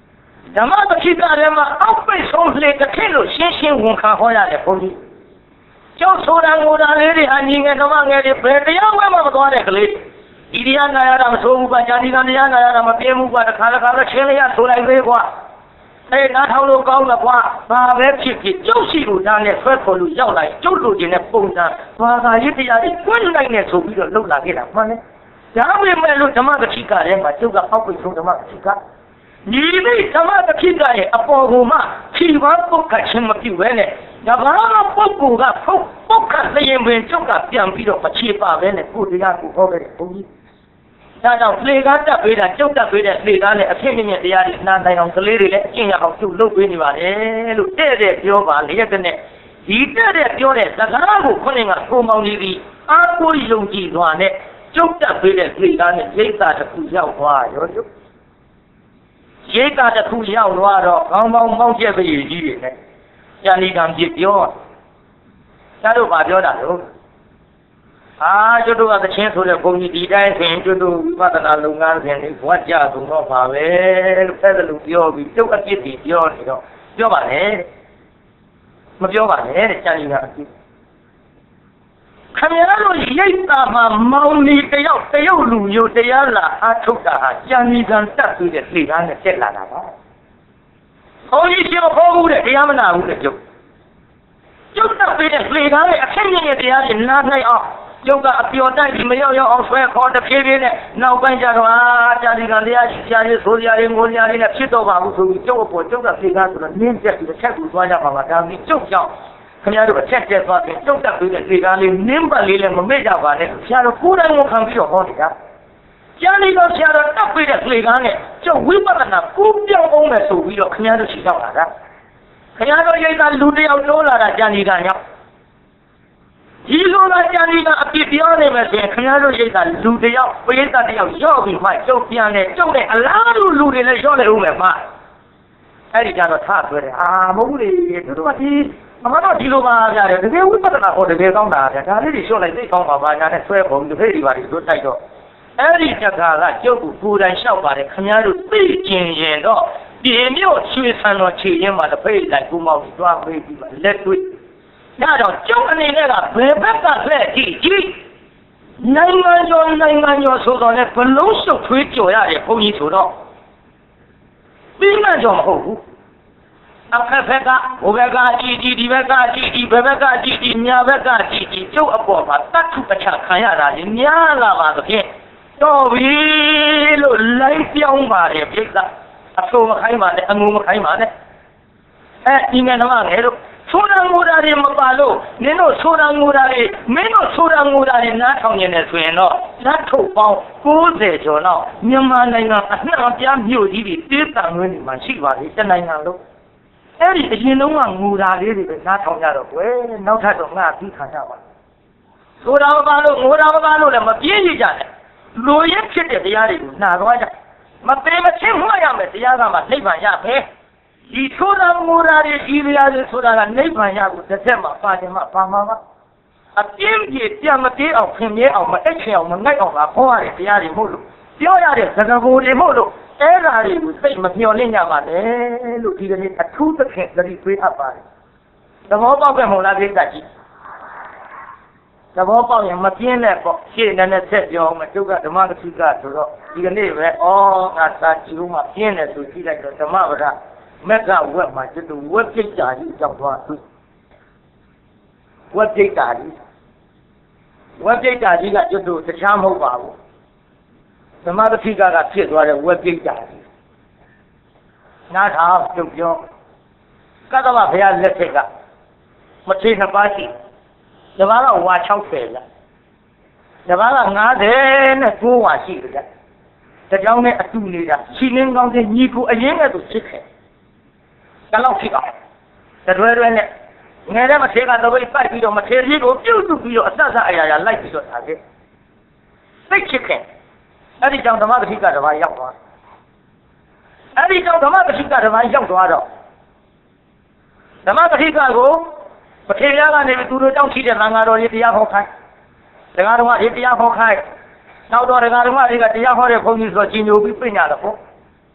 ဓမ္မပတိကလည်းမအောက်ပိတ်ဆုံးလေတစ်ခေတ်လို့ရှင်းရှင်းဝန်ခံဟောရတယ်ဘုန်းကြီးကျောင်းဆိုတာငိုတာလေးတွေအညီငယ်ဓမ္မငယ်တွေဘယ်တရားဝဲမှမသွားတဲ့ကလေးဒီတရားနာရတာမဆိုးဘူးပါဇာတိကတရားနာရတာမပြေဘူးပါတစ်ခါတစ်ခါတော့ချင်းလေးရဆိုလိုက်သေးကွာအဲနားထောင်လို့ကောင်းလားကွာဘာပဲဖြစ်ဖြစ်ကျုပ်ရှိလို့ဒါနဲ့ဆွဲခေါ်လို့ရောက်လာကျုပ်လိုချင်တဲ့ပုံစံဘာသာရေးတရားတွေတွန်းလိုက်နေဆိုပြီးတော့လှုပ်လာခဲ့တာမှန်တယ်ဒါပေမဲ့လို့ဓမ္မပတိကထဲမှာကျုပ်ကအောက်ပိတ်ဆုံးဓမ္မပတိကဒီလိုဓမ္မပတိကရဲ့အပေါ်ကမှဖြီးပန်းပုတ်ခတ်ခြင်းမပြုဘဲနဲ့ဒါဘာမှပုတ်ကူကပုတ်ပုတ်ခတ်လျင်ပင်ကျုပ်ကပြန်ပြီးတော့မချေပါပဲနဲ့ကိုတရားကိုဟောခဲ့တယ်ဘုန်းကြီးဒါကြောင့်လေကားတက်ပေးတာကျုပ်တက်ပေးတဲ့လေကားနဲ့အဖြစ်မြင့်တရားတွေနားတိုင်းအောင်ကလေးတွေလည်းအကျင့်ရအောင်ကျုပ်လုပ်ပေးနေပါတယ်လို့တဲ့တဲ့ပြောပါလေတဲ့နဲ့ဒီတဲ့တဲ့ပြောတဲ့စကားကိုခုနကကိုမောင်ကြီးဒီအားကိုးယုံကြည်သွားနဲ့ကျုပ်တက်ပေးတဲ့လေကားနဲ့ရိတ်တာတစ်ခုရောက်သွားရောကျုပ်ရိတ်တာတစ်ခုရောက်သွားတော့ခေါင်းပေါင်းမောင်းချက်ပရည်ကြီးတွေနဲ့ဉာဏီကံပြပြောတာတို့ဘာပြောတာလို့အာကျွတ်တို့ကသချင်းဆိုတဲ့ဘုံကြီးဒီတိုင်းဆိုရင်ကျွတ်တို့ဝိပဿနာလုပ်ငန်းစဉ်တွေဘဝကြဆုံးတော့ပါပဲလို့အဲ့ဒါလိုပြောပြီးကျုပ်အပြစ်တွေပြောနေတော့ပြောပါနဲ့မပြောပါနဲ့တဲ့ကျန်ကြီးကအပြစ်ခမရတို့ရိတ်တာမှာမောင်လီတယောက်တယောက်လူမျိုးတရားလာအားထုတ်တာဟာကျန်ကြီးကတက်ပြီးတဲ့လေကားနဲ့တက်လာတာပါဘုန်းကြီးပြောဟောဘူးတဲ့တရားမနာဘူးတဲ့ကျုပ်ကျုပ်တက်ပြီးတဲ့လေကားရဲ့အဖြစ်မြင့်တဲ့တရားတွေနားနိုင်အောင်ကျုပ်ကအပျော်တိုက်ပြီးမရောက်ရောက်အောင်ဆွဲခေါ်တဖြည်းဖြည်းနဲ့နောက်ပိုင်းကျတော့အာကြာဒီကံတရားရှိရှားရေးဆိုကြရေးငိုကြရေးနဲ့ဖြစ်တော့ပါဘူးဆိုပြီးကျုပ်အပေါ်ကျုပ်ကပြေကားဆိုတော့နင်းချက်ပြီးတစ်ချက်ကိုသွားကြပါပါဒါပြီးကျုပ်ကြောင့်ခင်ဗျားတို့အချက်ချက်သွားပြီးကျုပ်တက်ပြီးတဲ့ပြေကားလေးနင်းပတ်လေးလည်းမမေ့ကြပါနဲ့ဆရာတော်ကိုယ်တိုင်ကိုခံပြီးတော့ဟောနေတာကျန်ဒီတော့ဆရာတော်တက်ပြီးတဲ့ပြေကားနဲ့ကျုပ်ဝိပဿနာကိုပြောင်းအောင်မယ်ဆိုပြီးတော့ခင်ဗျားတို့ရှိတော့လာတာခင်ဗျားတို့ရိတ်ကလူတယောက်တိုးလာတာကျန်ဒီကညောင်းဒီလိုကကြံဒီကအပြစ်ပြောနေမယ်ဆိုရင်ခင်ဗျားတို့ရိတ်ကလူတယောက်ပရိသတ်တယောက်ရော့ပြီးမှကျုပ်ပြန်တယ်ကျုပ်နဲ့အလားတူလူတွေလည်းရော့နေဦးမယ်မှအဲ့ဒီကြတော့ထားဆွဲတယ်အာမဟုတ်ဘူးလေတို့တို့ကဒီအမှန်တော့ဒီလိုပါကြတယ်တကယ်ဝိပဿနာဟောတကယ်ကောင်းတာဗျာဒါလေးတွေလျှော့လိုက်သိကောင်းပါပါညာနဲ့ဆွဲပုံတစ်ဖက်ဒီပါတွေတို့တိုက်တော့အဲ့ဒီတခါကကျုပ်ကကိုယ်တိုင်လျှောက်ပါတယ်ခင်ဗျားတို့သိကျင်ရင်တော့ဒီမျိုးရွှေဆန်တော်ခြေရင်းမှာတစ်ဖက်လိုက်ကူမောက်ပြီးသွားပေးပြီးလက်တွေ့ဒါတော့ကျုပ်အနေနဲ့ကဘယ်ဘက်ကလက်ကြည့်ကြည့်နိုင်ငံကျော်နိုင်ငံကျော်ဆိုတော့လည်းဘလုံးရှုပ်ထွေးကြော်ရတယ်ဘုန်းကြီးဆိုတော့ပြီးမှကြော်မဟုတ်ဘူးအဖက်ဖက်ကဟိုဘက်ကကြည့်ကြည့်ဒီဘက်ကကြည့်ကြည့်ဘယ်ဘက်ကကြည့်ကြည့်ညာဘက်ကကြည့်ကြည့်ကျုပ်အပေါ်မှာတတ်ထုပချခံရတာလေများလာပါသဖြင့်တော့ပြီလို့လိုက်ပြောင်းပါတယ်ပြိဿအဆိုးမခိုင်းပါနဲ့အငူမခိုင်းပါနဲ့အဲဒီငယ်တော့ငယ်တို့ဆိုတာငိုတာတွေမပါလို့နင်တို့ဆိုတာငိုတာတွေမင်းတို့ဆိုတာငိုတာတွေနားထောင်နေတယ်ဆိုရင်တော့လက်ထုတ်ပေါင်းကိုးဆယ်ကျော်လောက်မြန်မာနိုင်ငံအနှံ့ပြားမြို့ကြီးတွေတေးတန်ဝင်းတွေမှာရှိပါသေးတယ်နိုင်ငံလုံးအဲ့ဒီအရင်လုံးကငိုတာလေးတွေပဲနားထောင်ကြတော့ကွယ်နောက်ထပ်တော့ငါပြီးခံကြပါဆိုတာမပါလို့ငိုတာမပါလို့လည်းမပြေးရကြနဲ့လူရဲဖြစ်တဲ့တရားတွေကိုနှာသွားကြမပေးမချင်းမှတ်ရမယ်တရားကမှနိဗ္ဗာန်ရပဲဒီဆိုတာငိုတာတွေဒီတရားတွေဆိုတာကနိဗ္ဗာန်ရကိုတစ်ချက်မှပါခြင်းမှပါမှာပါအပြင်းပြေပြန်မပြေးအောင်ခင်မြဲအောင်မအိတ်ချင်အောင်မငိုက်အောင်ပါခေါ်ရတဲ့တရားတွေမဟုတ်လို့ပြောရတဲ့စကားပုံတွေမဟုတ်လို့အဲ့ဓာတွေကိုစိတ်မမျှော်လင့်ကြပါနဲ့လို့ဒီကနေ့အထူးသဖြင့်သတိပေးအပ်ပါတယ်သဘောပေါက်ခဲ့မို့လားပြိဿကြီးသဘောပေါက်ရင်မပြင်းနဲ့ပေါ့ရှေ့နဲ့နဲ့ဆက်ပြောအောင်မကျုပ်ကဓမ္မကတိကဆိုတော့ဒီကနေ့ပဲဩငါစာကြည့်ဦးမှပြင်းတယ်ဆိုကြည့်လိုက်တော့ဓမ္မပဒမက်ကဝက်မှာကျွတ်ဝက်ပြိတ္တာကြီးကြောက်သွားသူဝက်ပြိတ္တာကြီးဝက်ပြိတ္တာကြီးကကျွတ်တို့တခြားမဟုတ်ပါဘူးဓမ္မကတိကကဖြစ်သွားတဲ့ဝက်ပြိတ္တာကြီးနားထောင်ကျုပ်ပြောကတ္တဗဘုရားလက်ထက်ကမထေနှစ်ပါးရှိဓမ္မကဝါ၆၀လားဓမ္မက၅၀နဲ့၉ဝါရှိတယ်ကြတကြောင်နဲ့အတူနေတာခြိလင်းကောင်းတဲ့ညီကိုအရင်ကသူဖြစ်ခဲ့ကလောက်ဖြစ်အောင်တတွဲတွဲနဲ့ငယ်တဲ့မထေကတော့ပဲပိုက်ပြီးတော့မထေကြီးကိုပြုတ်တုပြီးတော့အဆက်ဆက်အရာရာလိုက်ပြီးတော့ထားခဲ့စိတ်ချစ်ခဲ့အဲ့ဒီကြောင့်ဓမ္မကတိကတစ်ပါးရောက်သွားအဲ့ဒီကြောင့်ဓမ္မကတိကတစ်ပါးရောက်သွားတော့ဓမ္မကတိကကိုမထေရကနေပြီးသူတို့တောင်းရှိတဲ့သံဃာတော်ကြီးတရားဟောခိုင်းတရားတော်ကတရားဟောခိုင်းနောက်တော့တရားတော်တွေကတရားဟောတဲ့ဘုန်းကြီးဆိုတော့ကြီးညိုပြီးပြင်ရတယ်ပေါ့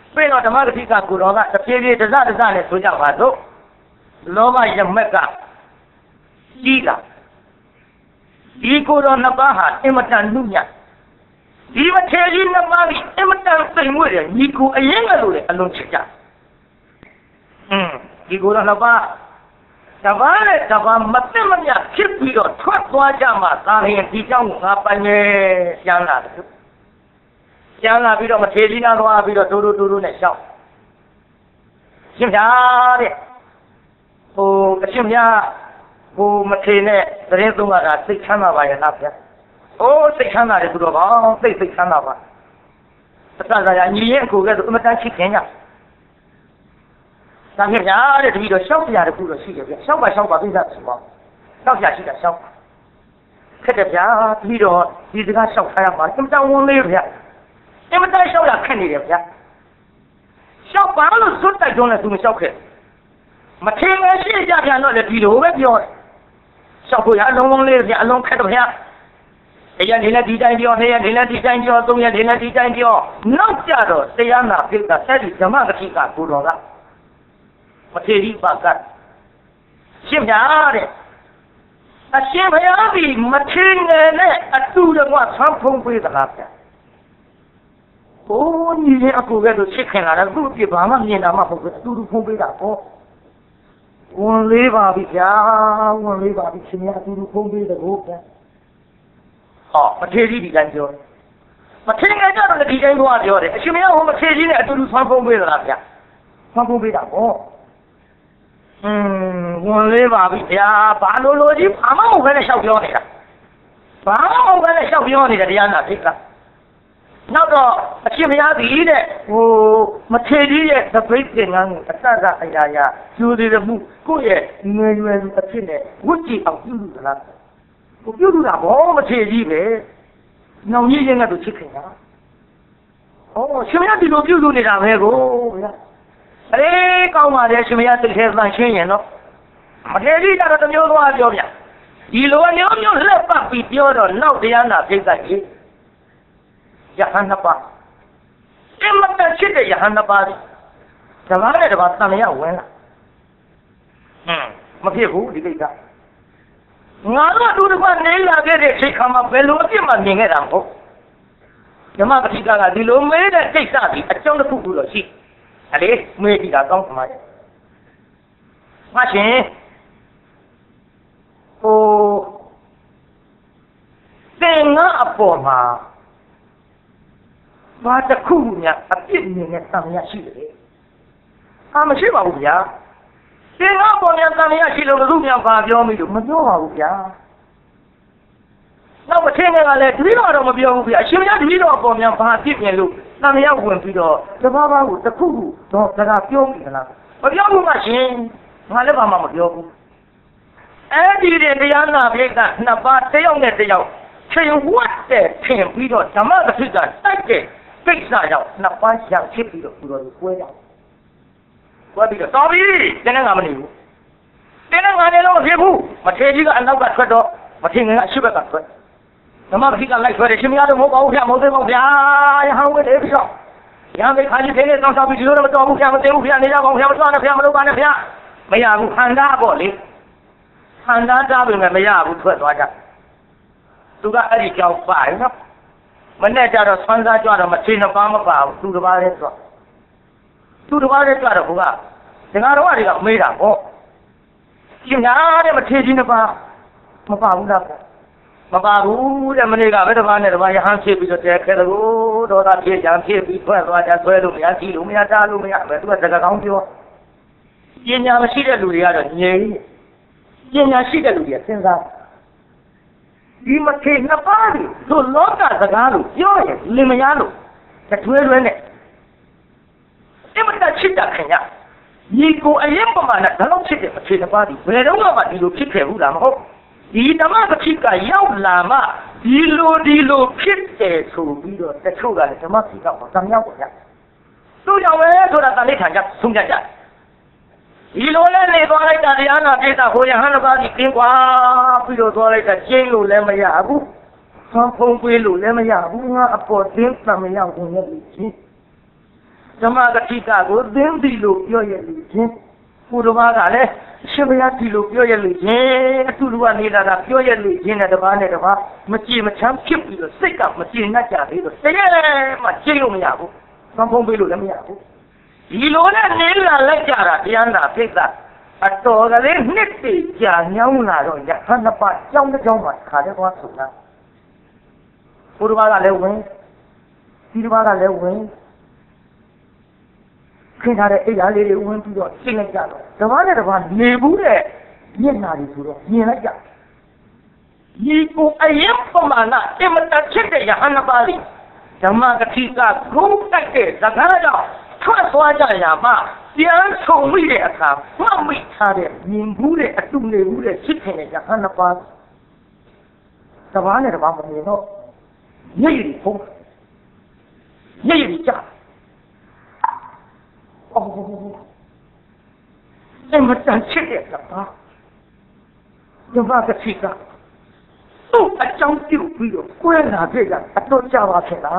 ពេលတော့ဓမ္မဂတိကကိုတော်ကတဖြည်းဖြည်းတစတစနဲ့ဆိုကြပါစို့လောဘယမက်ကကြီးလာဒီကိုတော်နှစ်ပါးဟာအင်မတန်နှုညံ့ဒီမထေကြီးနှစ်ပါးကြီးအင်မတန်သိမ်မွေ့တယ်ညီကိုအရင်ကလို့လေအလုံးချစ်ကြอืมဒီကိုတော်နှစ်ပါးတပါးနဲ့တပါးမသိမမြဖြစ်ပြီးတော့ထွက်သွားကြမှာသာရင်ဒီเจ้าကိုငါပိုင်နေကျမ်းလာတယ်ကျမ်းလာပြီးတော့မထေကြီးနာသွားပြီးတော့တိုးတိုးတိုးတိုးနဲ့ရှောက်ရှင်ဗျာတဲ့ဟိုအရှင်ဗျာဟိုမထေနဲ့သတင်းသုံးတာစိတ်ချမ်းသာပါရဲ့လားဗျာ။အိုးစိတ်ချမ်းသာတယ်သူတော်ကောင်းစိတ်စိတ်ချမ်းသာပါ။အစစရာညီရင်အကိုကဲဆိုအမတန်ချစ်ခင်ကြ။ဒါဖြင့်ဗျာတဲ့တပည့်တော်ရှောက်ပြရတဲ့ခုတော့ရှိတယ်ဗျာ။ရှောက်ပါရှောက်ပါပြိဿဆိုပါ။ရှောက်ပြရှိတာရှောက်ပါ။ခက်တယ်ဗျာတပည့်တော်ဒီစကားရှောက်ထားရမှာအမတန်ဝန်လေးဗျာ။အမတန်ရှောက်တာခက်နေတယ်ဗျာ။ရှောက်ပါလို့စွတ်တိုက်တွန်းလဲသူမရှောက်ခဲ့။မထေနဲ့ရှိကြပြန်တော့လေဒီလိုပဲပြောတယ်။ရှောက်ဖို့ရအလုံးလုံးလေးဗျာအလုံးခက်တော့ဗျာ။တရားနေနဲ့ဒီတိုင်းပြောနေရနေနဲ့ဒီတိုင်းပြောသုံးရနေနဲ့ဒီတိုင်းပြောနောက်ကြတော့တရားနာပိဋကဆက်ဒီဓမ္မဂတိကကိုတော်ကမထေရီပါကရှင်ဗျာတဲ့အရှင်ဘုရားဒီမထေငယ်နဲ့အတူတကွဆန်းဖုံးပေးသလားဗျာ။ဟိုးညီရဲ့အကူကဲဆိုချစ်ခင်လာတယ်သူ့ပြဘာမှမြင်တာမှမဟုတ်ဘူးအတူတူဖုံးပေးတာပေါ့။ဝန်လေးပါပြီဗျာဝန်လေးပါပြီရှင်ဗျာအတူတူဖုံးပေးတယ်ဟုတ်ဗျာ။ဟောမထေကြီးဒီတိုင်းပြောတယ်မထေငယ်ကြတော့ဒီတိုင်းသွားပြောတယ်အရှင်မင်းဟိုမထေကြီးနဲ့အတူတူဆွမ်းဖုံးပေးသလားဗျာဆွမ်းဖုံးပေးတာပေါ့อืมဝန်လေးပါပြီဗျာဘာလို့လို့ကြီးဘာမှမဟုတ်ဘဲနဲ့ရှောက်ပြောနေတာဘာမှမဟုတ်ဘဲနဲ့ရှောက်ပြောနေတဲ့တရားနာသိကနောက်တော့အရှင်မင်းကြီးတဲ့ဟိုမထေကြီးရဲ့သပိတ်သင်္ကန်းကိုအတ္တကအရာရာကျူသေးတယ်မှုကိုယ့်ရဲ့ငယ်ရွယ်သူအဖြစ်နဲ့ဝတ်ကြည့်အောင်ပြုလို့သလားကိုပြုတ်တာဘောမထေကြီးပဲ။နောင်ကြီးချင်းကသူချစ်ခင်တာ။ဩရှင်မရဒီလိုပြုတ်လို့နေတာပဲကိုဗျာ။အေးကောင်းပါလေရှင်မရစိတ်ထဲသန့်ရှင်းရင်တော့မထေကြီးကတော့တမျိုးသွားပြောဗျာ။ဒီလိုမျိုးမျိုးလက်ပတ်ပြီးပြောတော့နောက်တရားနာပြိဿကြီးယဟန်နှစ်ပါးအမတန်ချစ်တဲ့ယဟန်နှစ်ပါးဒီဓမ္မနဲ့တပါးတန်ရဝင်လာ။ဟွန်းမဖြစ်ဘူးဒီကိစ္စငါတို့တူတကွနေလာခဲ့တဲ့ချိန်ခါမှာဘယ်လိုအပြစ်မှမြင်ခဲ့တာမဟုတ်ဓမ္မပဋိကကဒီလိုမေးတဲ့ကိစ္စဒီအကြောင်းတစ်ခုခုတော့ရှိအလေမေးကြည့်တာကောင်းပါရဲ့မှရှင်ဟိုသင်္ဃအပေါ်မှာဘာတစ်ခုများအပြစ်မြင်တဲ့သံဃာရှိတယ်အာမရှိပါဘူးဗျာသင်္ဃပေါ်များတန်ရရှိလို့ဘုသူများပါပြောမိလို့မပြောပါဘူးဗျာနောက်မထင်ငယ်ကလည်းတတိတော်တော့မပြောဘူးဗျာအရှင်မြတ်တတိတော်ပေါ်များဘာဖြစ်မြင်လို့တန်ရဝင်ပြီးတော့တဘာဘာကိုတစ်ခုခုတော့စကားပြောမိသလားမပြောဘူးမရှင်ငါလည်းဘာမှမပြောဘူးအဲ့ဒီတရားနာပိဋကနှစ်ပါးတယောက်နဲ့တယောက်ချိန်ဝတ်တဲ့ထင်ပြီးတော့ဓမ္မသတိကတိုက်တဲ့ကိစ္စကြောင့်နှစ်ပါးရဖြစ်ပြီးတော့သူတော်ကိုကွဲရတယ်ကွဲပြီးတော့တော်ပြီတင်းနဲ့ငါမနေဘူးတင်းနဲ့ငါနေတော့မဖြစ်ဘူးမထေကြီးကအနောက်ကထွက်တော့မထေငယ်ကအရှိဘက်ကထွက်ဓမ္မပတိကလိုက်ထွက်တယ်ရှင်မရတော့မဟုတ်ပါဘူးဗျာမဟုတ်သေးပါဘူးဗျာရဟန်းဝဲတယ်ပြီးတော့ရဟန်းခါကြီးတင်းနဲ့တောင်းစားပြီးဒီလိုတော့မတော်ဘူးဗျာမသိဘူးဗျာနေကြပါဦးဗျာမတော်နဲ့ဗျာမလုပ်ပါနဲ့ဗျာမရဘူးခန္ဓာပေါ့လေခန္ဓာတားပြီမဲ့မရဘူးထွက်သွားကြသူကအဲ့ဒီကြောက်ပါနော်မနဲ့ကြတော့ဆွမ်းစားကြတော့မထေနှစ်ပါးမပါဘူးသူတစ်ပါးလေးဆိုသူတစ်ပါးလေးကြတော့ဘုရားဒကာတော်တွေကမေးတာပေါ့ရှင်ညာတဲ့မထေကြီးနှစ်ပါးမပါဘူးလားမပါဘူးတဲ့မနေ့ကဘယ်တစ်ပါးနဲ့တစ်ပါးရဟန်းဖြစ်ပြီးတော့တဲခဲတော့ဒေါသဖြစ်ကြံဖြစ်ပြီးထွက်သွားကြဆွဲလို့မရကြည့်လို့မရတားလို့မရပဲသူကစကားကောင်းပြောပညာမရှိတဲ့လူတွေကတော့ငြိမ်ပညာရှိတဲ့လူတွေကစဉ်းစားဒီမထေနှစ်ပါးတို့လောကစကားလို့ပြောရင်လင်မယားလို့တွဲတွဲနဲ့အမတချစ်တာခင်ဗျာညီကိုအရင်ပမာဏဘယ်လောက်ချစ်တယ်မထေနှစ်ပါးဒီဘယ်တော့မှဒီလိုဖြစ်ခဲ့ဘူးလားမဟုတ်ဒီဓမ္မပဋိကရောက်လာမှဒီလိုဒီလိုဖြစ်တယ်ဆိုပြီးတော့တချို့ကလည်းဓမ္မပဋိကကိုတမ်းရောက်ပါဗျာသူ့ကြောင့်ပဲဆိုတာတလေးထန်ကြဆုံးကြကြဒီလိုလဲနေသွားလိုက်တာတရားနာပြေတာဟိုရဟန်းတစ်ပါးကြီးကင်းကွာပြီးတော့သွားလိုက်တာကျင်းလို့လည်းမရဘူးဆန်းဖုံးပေးလို့လည်းမရဘူးငါအပေါ်တင်းတမရောက်ဝင်ရပြီဓမ္မကတိကကိုသင်သည်လို့ပြောရလို့ချင်းဘုရားကလည်းရှင်ဘုရားဒီလိုပြောရလို့ချင်းအတူတူကနေတာကပြောရလို့ချင်းနဲ့တပါးနဲ့တပါးမကြည်မချမ်းဖြစ်ပြီးတော့စိတ်ကမကြည်ငတ်ကြသေးတော့တကယ်မှကြည့်လို့မရဘူးသံဖုံးပေးလို့လည်းမရဘူးဒီလိုနဲ့နေလာလိုက်ကြတာတရားနာပြိဿအတော်ကလေးနှစ်တည်းကြာညောင်းလာတော့ရဟန်းနှစ်ပါးကြောင်းတစ်ကြောင်းမှာခါတဲ့သွားဆိုတာဘုရားကလည်းဝင်ဒီတစ်ပါးကလည်းဝင်ခင်ထားတဲ့အိယာလေးတွေဝင်ပြီးတော့ရှင်းလိုက်ကြတော့တပါးနဲ့တပါးနေဘူးတဲ့မျက်နာတွေဆိုတော့မြင်လိုက်ကြဒီကိုအယံပမာဏအမတချစ်တဲ့ယဟန်ပါဠိဓမ္မကတိကဂုံးတက်တဲ့စကားကြောင့်ထွက်သွားကြရမှာပြန်ဆုံမိတဲ့အခါမှတ်မိထားတဲ့မြင်ဘူးတဲ့အတူနေဘူးတဲ့ချစ်ခင်တဲ့ယဟန်ပါတပါးနဲ့တပါးမမြင်တော့မျက်ရည်ဖုံးမျက်ရည်ကြ哦，这么真切的什么？有那个气质，都把张丢不了，关哪这个，都叫我去了。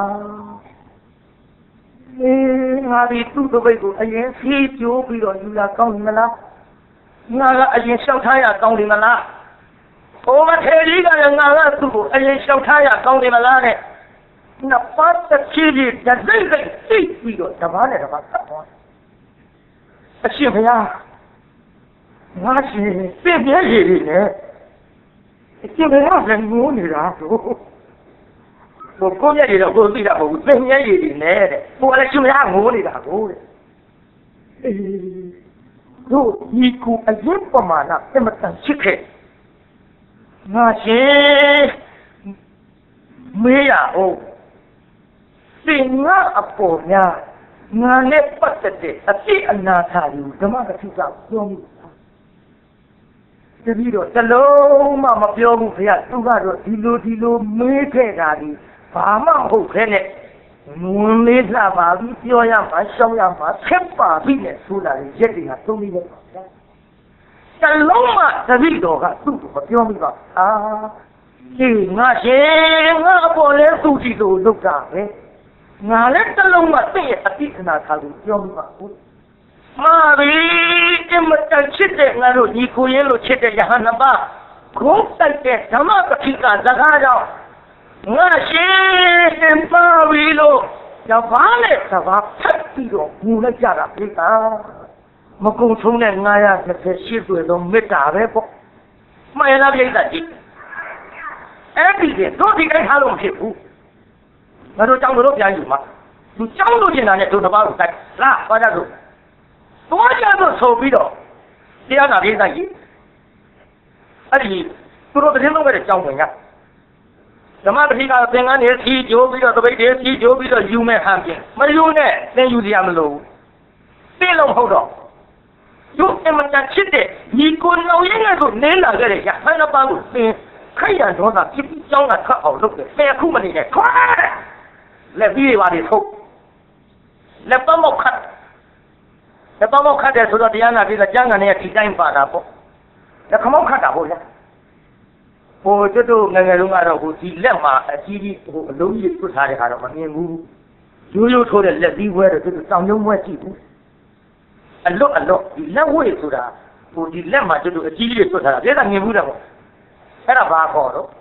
哎，俺的肚子胃口，哎呀，谁就不了，有呀，搞你们啦，俺个哎呀，小太阳搞你们啦，我们台里个人俺个肚，哎呀，小太阳搞你们啦呢，那把这气质，那人人谁不了，怎么呢？怎么怎么？အရှင်ဘုရားငါရှင်ပြည့်ပြည့်ရည်ရည်နဲ့အရှင်ဘုရားလည်းငိုးနေတာဆိုဘုကိုမျက်ရည်တော့ကိုသိတာမဟုတ်ဘူးပြည့်ပြည့်ရည်ရည်နဲ့တဲ့ဘုရားလည်းရှင်ဘုရားငိုးနေတာကိုတဲ့အေးတို့ဒီကူအရင်ပမာဏအမတန်ချစ်ခဲ့ငါရှင်မေးရအောင်သင်ငါအပေါ်များငါနဲ့ပတ်သက်တဲ့အပြည့်အနာထားယူဓမ္မကတိကပြောမိတပည့်တော့တလုံးမှမပြောဘူးခင်ဗျသူကတော့ဒီလိုဒီလိုမေးခဲ့တာဒီဘာမှမဟုတ်ခဲနဲ့ငွန်းလေးလှပါပြီးပြောရမှာရှောင်းရမှာဆက်ပါပြီးနဲ့ဆိုတာရက်တွေကသုံးပြီးတော့တလုံးမှတပည့်တော်ကသူ့ကိုမပြောမိပါအာဒီငါရှင်ငါအပေါ်လဲသူ့ကြည့်လို့လုပ်တာပဲငါလည်းတလုံးမှသိရဲ့အတိအနာထားကိုပြောမိပါဘူးမာဘီအမတန်ချစ်တဲ့ငါတို့ဒီကိုရင်လို့ချစ်တဲ့ယဟန်ပါဂုံးတိုက်တဲ့ဓမ္မပတိကစကားကြောင့်ငါရှင်မာဘီလို့တပါးနဲ့တပါးဖတ်ပြီးတော့ငူလိုက်ကြတာပြိတာမကုံဆုံးတဲ့ငါးရာနှစ်ဆယ်ရှစ်တွေ့တော့မေတ္တာပဲပေါ့မှန်လားပြိတာကြီးအဲ့ဒီကတို့ဒီတိုင်းထားလို့မဖြစ်ဘူးငါတို့ကြောင်းတို့ပြန်ယူမှာသူကြောင်းလို့ကျင်တာနဲ့တို့တစ်ပါးကိုတိုက်လားဘာကြလို့သွားကြတော့ဆိုပြီးတော့တရားနာပြေးဆိုင်ကြီးအဲ့ဒီသူတို့တင်းလုံးပဲကြောင်းဝင်ရဓမ္မပတိကသင်္ကန်းနေစီကြိုးပြီးတော့တပိတ်တည်းစီကြိုးပြီးတော့ယူမဲ့ဟန်ပြင်မယူနဲ့သင်ယူစရာမလိုဘူးသိလို့မဟုတ်တော့သူအမှန်တန်ချစ်တဲ့ညီကိုနောင်ရင်းနဲ့ဆိုနေလာခဲ့တဲ့ရဟန်းတစ်ပါးကိုသင်ခိုက်ရန်တော့တာပြစ်ပြီးကြောင်းတာခတ်အောင်လုပ်တယ်ဆယ်ခုမနေနဲ့ခွာလက်ပြီးပါလေထုတ်လက်ပမောက်ခတ်လက်ပမောက်ခတ်တယ်ဆိုတော့တရားနာပြီးတော့ကျမ်းဂန်နဲ့ဒီတိုင်းပါတာပေါ့လက်ခမောက်ခတ်တာပေါ့ဗျာဟိုကျွတ်တို့ငယ်ငယ်တုန်းကတော့ဟိုဒီလက်မှာအကြီးကြီးဟိုအလုံးကြီးထွတ်ထားတဲ့ဟာတော့မမြင်ဘူးရိုးရိုးထိုးတဲ့လက်သီးပွဲတော့ကျွတ်တောင်ကျုံပွဲကြည့်ဘူးအလွတ်အလွတ်ဒီလက်ဝဲဆိုတာဟိုဒီလက်မှာကျွတ်တို့အကြီးကြီးထွတ်ထားတာပြည့်တာမြင်ဘူးတယ်ပေါ့အဲ့ဒါဘာခေါ်တော့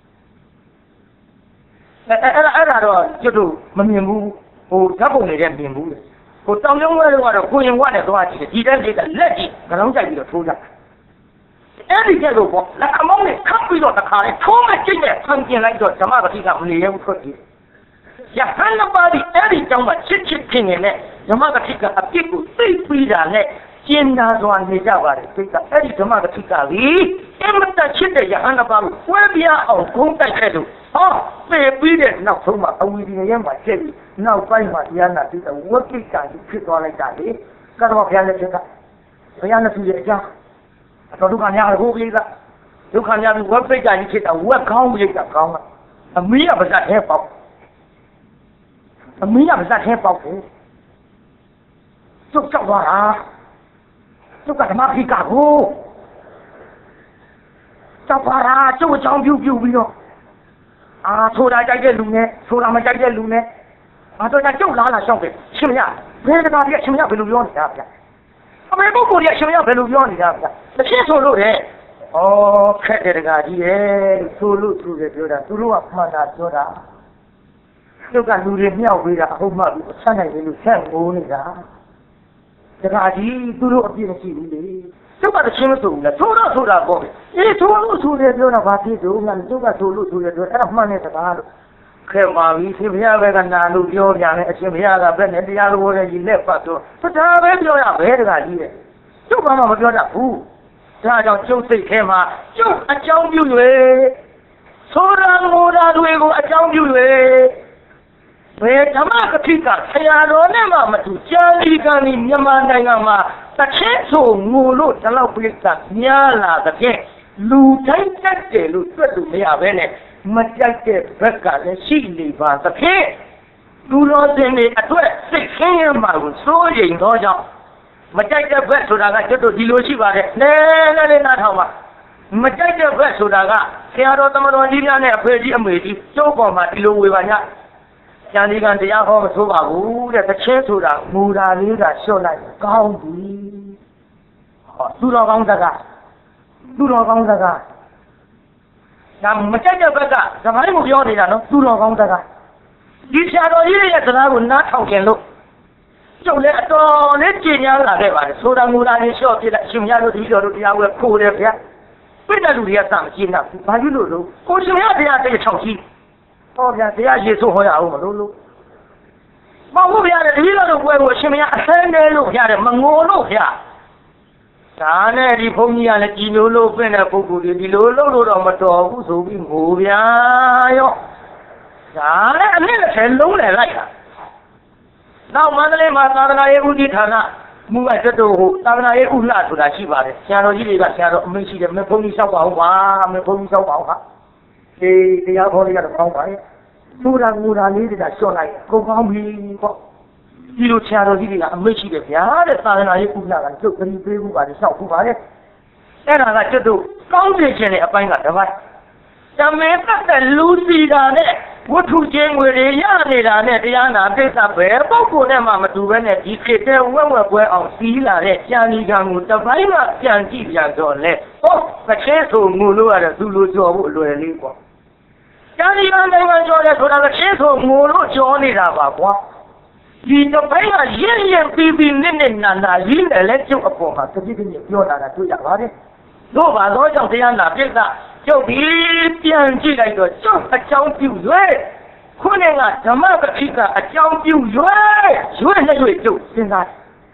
အဲ့အဲ့အဲ့ဒါတော့ကျွတ်တို့မမြင်ဘူးဟိုဓာတ်ပုံနေတဲ့မြင်ဘူးလေဟိုတောင်ကျုံပွဲတော့ကိုရင်ဝတ်နဲ့သွားကြည့်တယ်ဒီတိုင်းလေးကလက်ကြီးကလောင်းကြိုက်ပြီးတော့ထိုးကြအဲ့ဒီကျတော့ပေါ့လက်အမောင်းနဲ့ခတ်ပြီးတော့တခါလေးထိုးမဲ့ကျိတ်နဲ့ဆန်ကျင်လိုက်တော့ဓမ္မပတိကမနေရဘူးထွက်ကြည့်ရဟန်းနှစ်ပါးဒီအဲ့ဒီကြောင့်မှချစ်ချစ်ခင်ခင်နဲ့ဓမ္မပတိကအပြစ်ကိုသိပြီးတာနဲ့ကျင်နာစွာနေကြပါတယ်သိကအဲ့ဒီဓမ္မပတိကလေအမတချစ်တဲ့ရဟန်းနှစ်ပါးကိုဝဲပြအောင်ဂုံးတိုက်ခဲ့လို့ဟောပြေးပြီးတဲ့နောက်ဆုံးမှအဝီဒီရဲမှာကျက်ပြီးနောက်ပိုင်းမှာတရားနာပြီးတော့ဝတ်ကိစ္စကြီးဖြစ်သွားလိုက်တာလေကတော့ဘုရားလက်ချက်ကဘုရားနဲ့သူရဲ့အကြောင်းတော်ဒုက္ခများကိုပြိတာဒုက္ခများပြီးဝက်ပိတ်ကြကြီးဖြစ်တာဝက်ကောင်းပြိတာကောင်းတာအမီးကပါဇက်ထဲပေါက်အမီးကပါဇက်ထဲပေါက်တယ်ကျုပ်ကြောက်သွားတာကျုပ်ကဓမ္မဖိကကိုကြောက်ပါလားကျုပ်အကြောင်းပြုတ်ပြုတ်ပြီးတော့အာဆိုတာကြိုက်တဲ့လူနဲ့ဆိုတာမကြိုက်တဲ့လူနဲ့ငါတို့ကကျုပ်လားလားရှောက်တယ်ရှင်မရဒဘယ်တကားကြီးအရှင်မဘယ်လိုပြောနေတာဗျအမေပုဂ္ဂိုလ်ကြီးအရှင်မဘယ်လိုပြောနေတာဗျတစ်ချက်ဆိုလို့တဲ့ဩခက်တဲ့တကားကြီးရဲ့ဆိုလို့သူတွေပြောတာသူတို့ကမှန်တာပြောတာသူကလူတွေမြောက်ပေးတာအဟုတ်မှပြီးဆက်နိုင်တယ်လို့ဆက်ငိုးနေတာတကားကြီးသူတို့အပြည့်မရှိဘူးလေသူကတချင်းမဆိုဘူးလေဆိုတော့ဆိုတာပေါ့အေးဆိုလို့ဆိုတယ်ပြောတာဘာဖြစ်လို့ငါသူကဆိုလို့ဆိုတယ်ပြောအဲ့ဒါမှန်တဲ့တကားလို့ခဲပါပြီရှင်ဘုရားပဲကနာလို့ပြောပြန်တယ်အရှင်ဘုရားကဘယ်နဲ့တရားလိုတဲ့ကြီးလက်ပတ်တော့ဒါပဲပြောရပဲတကားကြီးတဲ့သူ့ဘာမှမပြောတတ်ဘူးဒါကြောင့်ကျုပ်စိတ်ထဲမှာကျုပ်အကြောင်းပြု၍ဆိုရငိုတာတွေကိုအကြောင်းပြု၍ဘယ်ဓမ္မကတိကဆရာတော်နဲ့မှမတူကြာလီကံဒီမြန်မာနိုင်ငံမှာတစ်ချက်ဆိုငိုလို့ဒီလောက်ပြိဿများလာတဲ့ဖြင့်လူတိုင်းတက်တယ်လို့တွက်လို့မရဘဲနဲ့မကြိုက်တဲ့ဘက်ကလည်းရှိနေပါသဖြင့်လူတော်စင်တွေအတွက်စိတ်ဆင်းရဲမှာကိုစိုးရိမ်သောကြောင့်မကြိုက်တဲ့ဘက်ဆိုတာကကျွတ်တို့ဒီလိုရှိပါတယ်နည်းနည်းလေးနားထောင်ပါမကြိုက်တဲ့ဘက်ဆိုတာကဆရာတော်သမတော်ကြီးများနဲ့အဖေကြီးအမေကြီးကျုပ်ပေါ်မှာဒီလိုဝေပါညကျန်ဒီကံတရားဟောမဆိုးပါဘူးတဲ့တစ်ချင်းဆိုတာမူတာလေးကလျှော့လိုက်ကောင်းပြီဟောသူတော်ကောင်းစကားသူတော်ကောင်းစကားဒါမကြိုက်တဲ့ဘက်ကဓမ္မကိုပြောနေတာနော်သူတော်ကောင်းစကားဒီဆရာတော်ကြီးရဲ့စကားကိုနားထောင်ကြလို့ကျုပ်လည်းအတော်လေးကြည်ညာလာခဲ့ပါတယ်ဆိုတာမူတာလေးလျှော့ပြလိုက်အရှင်မြတ်တို့ဒီတော်တို့တရားဝဲခိုးတယ်ဗျာပြည့်တဲ့လူတွေကစမကြည့်နာဘူးဘာဖြစ်လို့လို့ကိုရှင်မြတ်တရားတိတ်ချောက်ကြီးဟောဗျာတရားရေဆိုးဟောရအောင်မလို့လို့မဟုတ်ဗျာတတိယတော့ပွဲကိုအရှင်မရအဆန်းတယ်လို့ဗျာတဲ့မငိုလို့ဗျာဒါနဲ့ဒီဘုန်းကြီးကလည်းကြည်လို့လို့ပြင်တဲ့ပုဂ္ဂိုလ်တွေဒီလိုလို့လို့တော့မတော်ဘူးဆိုပြီးငိုဗျာရောဒါနဲ့အနည်းနဲ့လုံးလဲလိုက်တာနောက်မန္တလေးမှာသာသနာရေးဦးစီးဌာနမူအပ်တော်ဟိုသာသနာရေးဥလှဆိုတာရှိပါတယ်ဆရာတော်ကြီးတွေကဆရာတော်အမိန့်ရှိတယ်မင်းဘုန်းကြီးလျှောက်ပါဦးပါမင်းဘုန်းကြီးလျှောက်ပါဦးဟာဒီတရားခေါ်လေးကတော့ကောင်းပါရဲ့သူရာငူရာလေးတွေကလျှော့လိုက်ကုန်ကောင်းပြီပေါ့ဒီလိုဆရာတော်ကြီးတွေကအမိန့်ရှိတယ်ဗျာတဲ့သာသနာရေးဥလှကကျုပ်ကလေးပေးမှုပါတယ်လျှောက်မှုပါတယ်အဲ့ဒါကကျွတ်တို့ကောင်းနေခြင်းတဲ့အပိုင်းကတပတ်တမင်ပတ်တဲ့လူစီတာနဲ့ဝတ္ထုချင်းငွေတွေရနေတာနဲ့တရားနာကိစ္စပဲပုဂ္ဂိုလ်နဲ့မှမတူဘဲနဲ့ဒီခေတ်တဲ့ဝက်ဝက်ပွဲအောင်စီးလာတဲ့ကြာလီကံကိုတပိုင်းမှပြန်ကြည့်ပြန်တော့လေဟုတ်တစ်ချင်းဆိုငိုလို့ရတဲ့သူလိုကြော်ဖို့အလွယ်လေးပေါ့ကြာလီကံနိုင်ငံကြော်တဲ့ဆိုတာကချင်းဆိုငိုလို့ကြော်နေတာပါကွာဒီတပိုင်းကရင်းရင်းပြီးပြီးနစ်နစ်နာနာရင်းတယ်လဲကျုပ်အပေါ်မှာတတိယပြောတာကတွေ့ရပါတယ်တို့ပါတော့ကြောင့်တရားနာပြစ်ကကျုပ်ဒီပြန်ကြည့်လိုက်တော့ကျုပ်အကြောင်းပြုရွေးခုနကဓမ္မပဋိကအကြောင်းပြုရွေးရွေးနဲ့ရွေးကျုပ်စဉ်းစား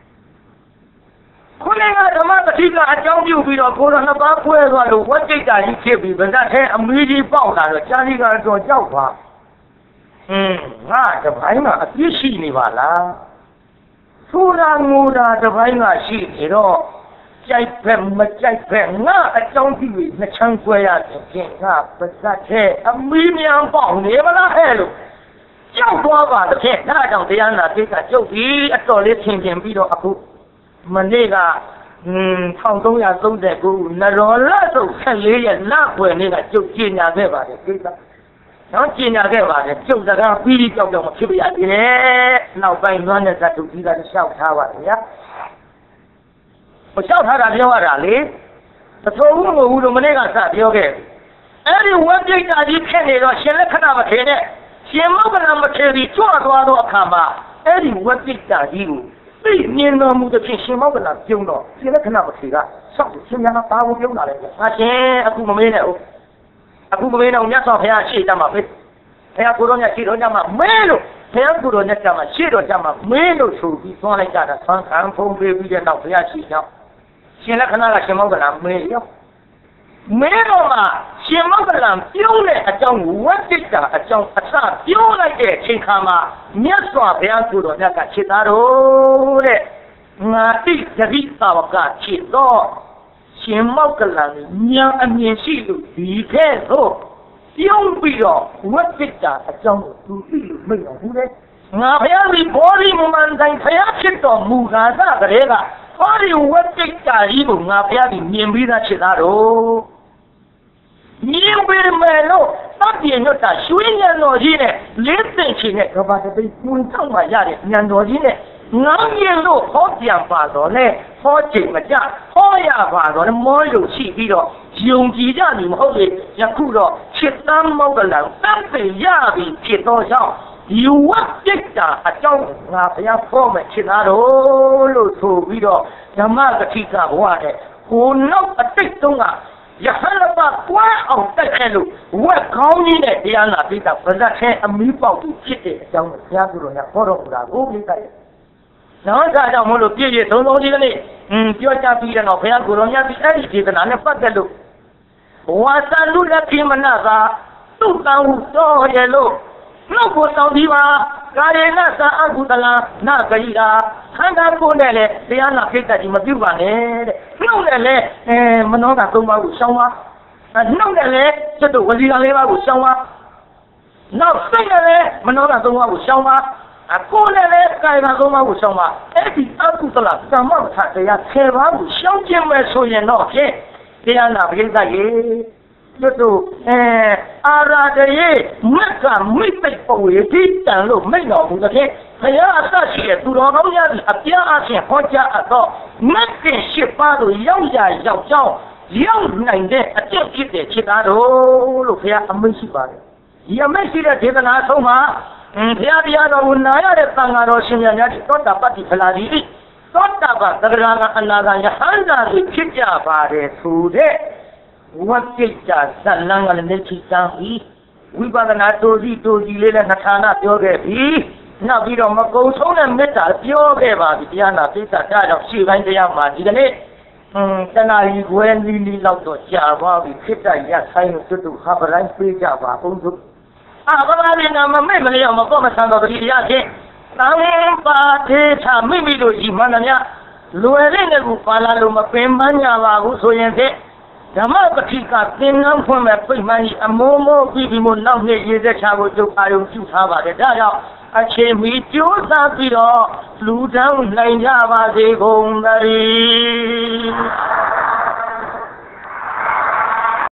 ခုနကဓမ္မပဋိကအကြောင်းပြုပြီးတော့ကိုယ်တော်နှစ်ပါးခွဲသွားလို့ဝတ်ကြိတ်တာကြီးဖြစ်ပြီးဗဇတ်ထဲအမီးကြီးပေါက်လာတော့ကြာလီကတော့ကြောက်သွားဟင်းငါတပိုင်းမှာအပြစ်ရှိနေပါလားဆိုတာငိုတာတပိုင်းကရှိနေတော့ကြိုက်ပဲမကြိုက်ပဲငါအကြောင်းပြုပြီးနှစ်ချမ်းဆွဲရတယ်ဖြင့်ငါပါဇတ်ထဲအမီးမြန်ပေါက်နေမလားဟဲ့လို့ကြောက်သွားပါတဲ့ဖြင့်ဒါကြောင့်တရားနာတိတ်ကကျုပ်ပြီးအတော်လေးထင်ထင်ပြီးတော့အခုမနေ့ကอืมone thousand three hundred thirty-nineနရောလဆိုfourteenရက်လခွေနေ့ကကျုပ်ကျင်ညာခဲ့ပါတယ်ကိစ္စနော်ကျင်ညာခဲ့ပါတယ်ကျုပ်စကားပြီးပြီးကြောက်ကြောက်မဖြစ်ပြရသေးတယ်နောက်ပိုင်းလွမ်းတဲ့သတ္တုကြီးကလျှောက်ထားပါဗျာမလျှောက်ထားတာပြောရတာလေမဆိုးဘူးမဟုတ်ဘူးလို့မနေ့ကစပြောခဲ့အဲ့ဒီဝက်ပြိတ္တာကြီးဖြစ်နေတော့ရှင်လက်ခဏမထင်နဲ့ရှင်မောကလမထေရီကြွသွားတော့အခါမှာအဲ့ဒီဝက်ပြိတ္တာကြီးကိုသိမြင်တော်မူတဲ့ဖြင့်ရှင်မောကလပြုံးတော့ရှင်လက်ခဏမထေရီကဆောက်ရှင်များပါဘူးပြုံးလာတယ်ဟာရှင်အခုမမေးနဲ့ဦးအခုမမေးနဲ့မြတ်စွာဘုရားရှေ့တမှာပဲဘုရားကိုယ်တော်မြတ်ရှေ့တော်ညမှာမဲလို့ဘုရားကိုယ်တော်မြတ်ကြမှာရှေ့တော်ကြမှာမဲလို့ဆိုပြီးသွားလိုက်ကြတာသံဃာဖုံးပေးပြီးတဲ့နောက်ဘုရားရှိကြောင်းရှင်လက္ခဏာကရှင်မောကလမဲရောမဲတော့မှရှင်မောကလပြုံးတဲ့အကြောင်းကိုဝတ်တိတာအကြောင်းအစပြောလိုက်တဲ့အချိန်ခါမှာမြတ်စွာဘုရားကိုယ်တော်မြတ်ကခြေသားတော်တဲ့ငါတိတတိသာဝကခြေတော့ရှင်မောကလဉာဏ်အမြင်ရှိလို့ဒီခဲ့သို့ပြုံးပြီးတော့ဝတ်တိတာအကြောင်းကိုသူသိလို့မိတ်တော်ဘူးလေငါဘုရားဒီဘောဓိမန္တန်ဘုရားဖြစ်တော်မူတာစကလေးကဟောဒီဝတ်တိတာကြီးကိုငါဘုရားဒီမြင်ပြီးသားခြေသားတော်မြင်ပြီးမယ်လို့သတ်ပြညွတ်တာရွှေဉာဏ်တော်ကြီးနဲ့လေးသိချင်တဲ့ကဘာတပိပွင့်ထောက်မှရတဲ့ဉာဏ်တော်ကြီးနဲ့能一路好讲法说呢，好讲么讲，好呀法说呢，没有气比了，用几家你们后面像苦了，吃三毛的人，单被压比吃多少，有啊这家啊叫啊不要破门其他路路错比了，像嘛个气干话的，我弄啊这种啊。也还了把关အောင်တက်ခဲ့လို့ဝက်ကောင်းကြီးနဲ့တရားနာပြီးတာဗဇတ်ထဲအမီးပေါက်ပြီးဖြစ်တဲ့အကြောင်းကိုဘုရားကုတော်ကဟောတော်မူတာကိုပြလိုက်။နောက်တစ်ခါကြောင့်မလို့ပြည့်ပြည့်သုံးသုံးကြီးကနေ့อืมပြောကြပြီးတော့ဘုရားကုတော်မြတ်ပြီးအဲ့ဒီဒေသနာနဲ့ပတ်သက်လို့ဝါသလူလက်ခိမနသာသူ့တန်ဟုတော်ရဲ့လို့နောက်ကိုတောင်းပြီးပါကာယေနသာအကုသလနာဂိတာခန္ဓာကိုယ်နဲ့လည်းတရားနာပြည့်တတ်ကြီးမပြုတ်ပါနဲ့တဲ့နှုတ်နဲ့လည်းအဲမနောကသုံးပါးကိုရှောင်ပါနှုတ်နဲ့လည်းကျွတ်တို့ဝစီကလေးပါးကိုရှောင်ပါနောက်စိတ်နဲ့လည်းမနောကသုံးပါးကိုရှောင်ပါအကိုယ်နဲ့လည်းကာယကသုံးပါးကိုရှောင်ပါအဲ့ဒီအကုသလကမ္မထတရားဆယ်ပါးကိုရှောင်ခြင်းပဲဆိုရင်တော့ဖြင့်တရားနာပြည့်တတ်ရဲ့ကျွတ်တို့အဲအာရတရေမက်ကမိတ်ပိတ်ပုံရတိတန်လို့မိတ်တော်မူတဲ့ဘုရားအသက်ရှိတဲ့သူတော်ကောင်းများအပြားအချင်းဟောကြားအပ်တော့မက်ကင်ရှစ်ပါးတို့ရောက်ကြရောက်ကြောင်းရောက်နိုင်တဲ့အကျင့်ဖြစ်တဲ့ခြေသားတော်လို့ဘုရားအမိန့်ရှိပါတယ်ဒီအမိန့်ရှိတဲ့ဒေသနာဆုံးမှာဘုရားတရားတော်ကိုနာရတဲ့သံဃာတော်ရှင်များများသောတာပတ္တိဖလာတိသောတာပန်သဂရကအနာဂံယဟန္တာတွေဖြစ်ကြပါတယ်ဆိုတဲ့ဝတ်ကိစ္စဇလံကလည်းနေချီတန်းပြီးဝိပဿနာတိုးစီတိုးစီလေးနဲ့နှခါနာပြောခဲ့ပြီးနောက်ပြီးတော့မကုံဆုံးတဲ့မေတ္တာပြောခဲ့ပါပြီတရားနာသိတာဒါကြောင့်ရှေ့ပိုင်းတရားမှာဒီကနေ့ဟွန်းတဏှာကြီးခွဲလီလီလောက်တော့ကြာသွားပြီဖြစ်တဲ့ရဆိုင်လို့တွတ်တူဟာပရိုင်းပေးကြပါဘုံတို့အာဘာသာပြန်မမေ့မလျော့မပေါ့မဆန်တော့တတိယချင်းသံပါထေချမိမိတို့ဤမှန်သမျှလွယ်တဲ့ကူပါလာလို့မပင်ပန်းကြပါဘူးဆိုရင်ဖြင့်ဓမ္မပဋိကသင်္ကန်းဖွင့်မဲ့ပြိမှန်ကြီးအမိုးမိုးပြီးပြီးမို့နောက်နေ့ရေသက်ချဖို့ကျုပ်အာရုံပြုထားပါတယ်ဒါကြောင့်အခြေမီကြိုးစားပြီးတော့လူတန်းနိုင်ကြပါစေကုန်သတည်း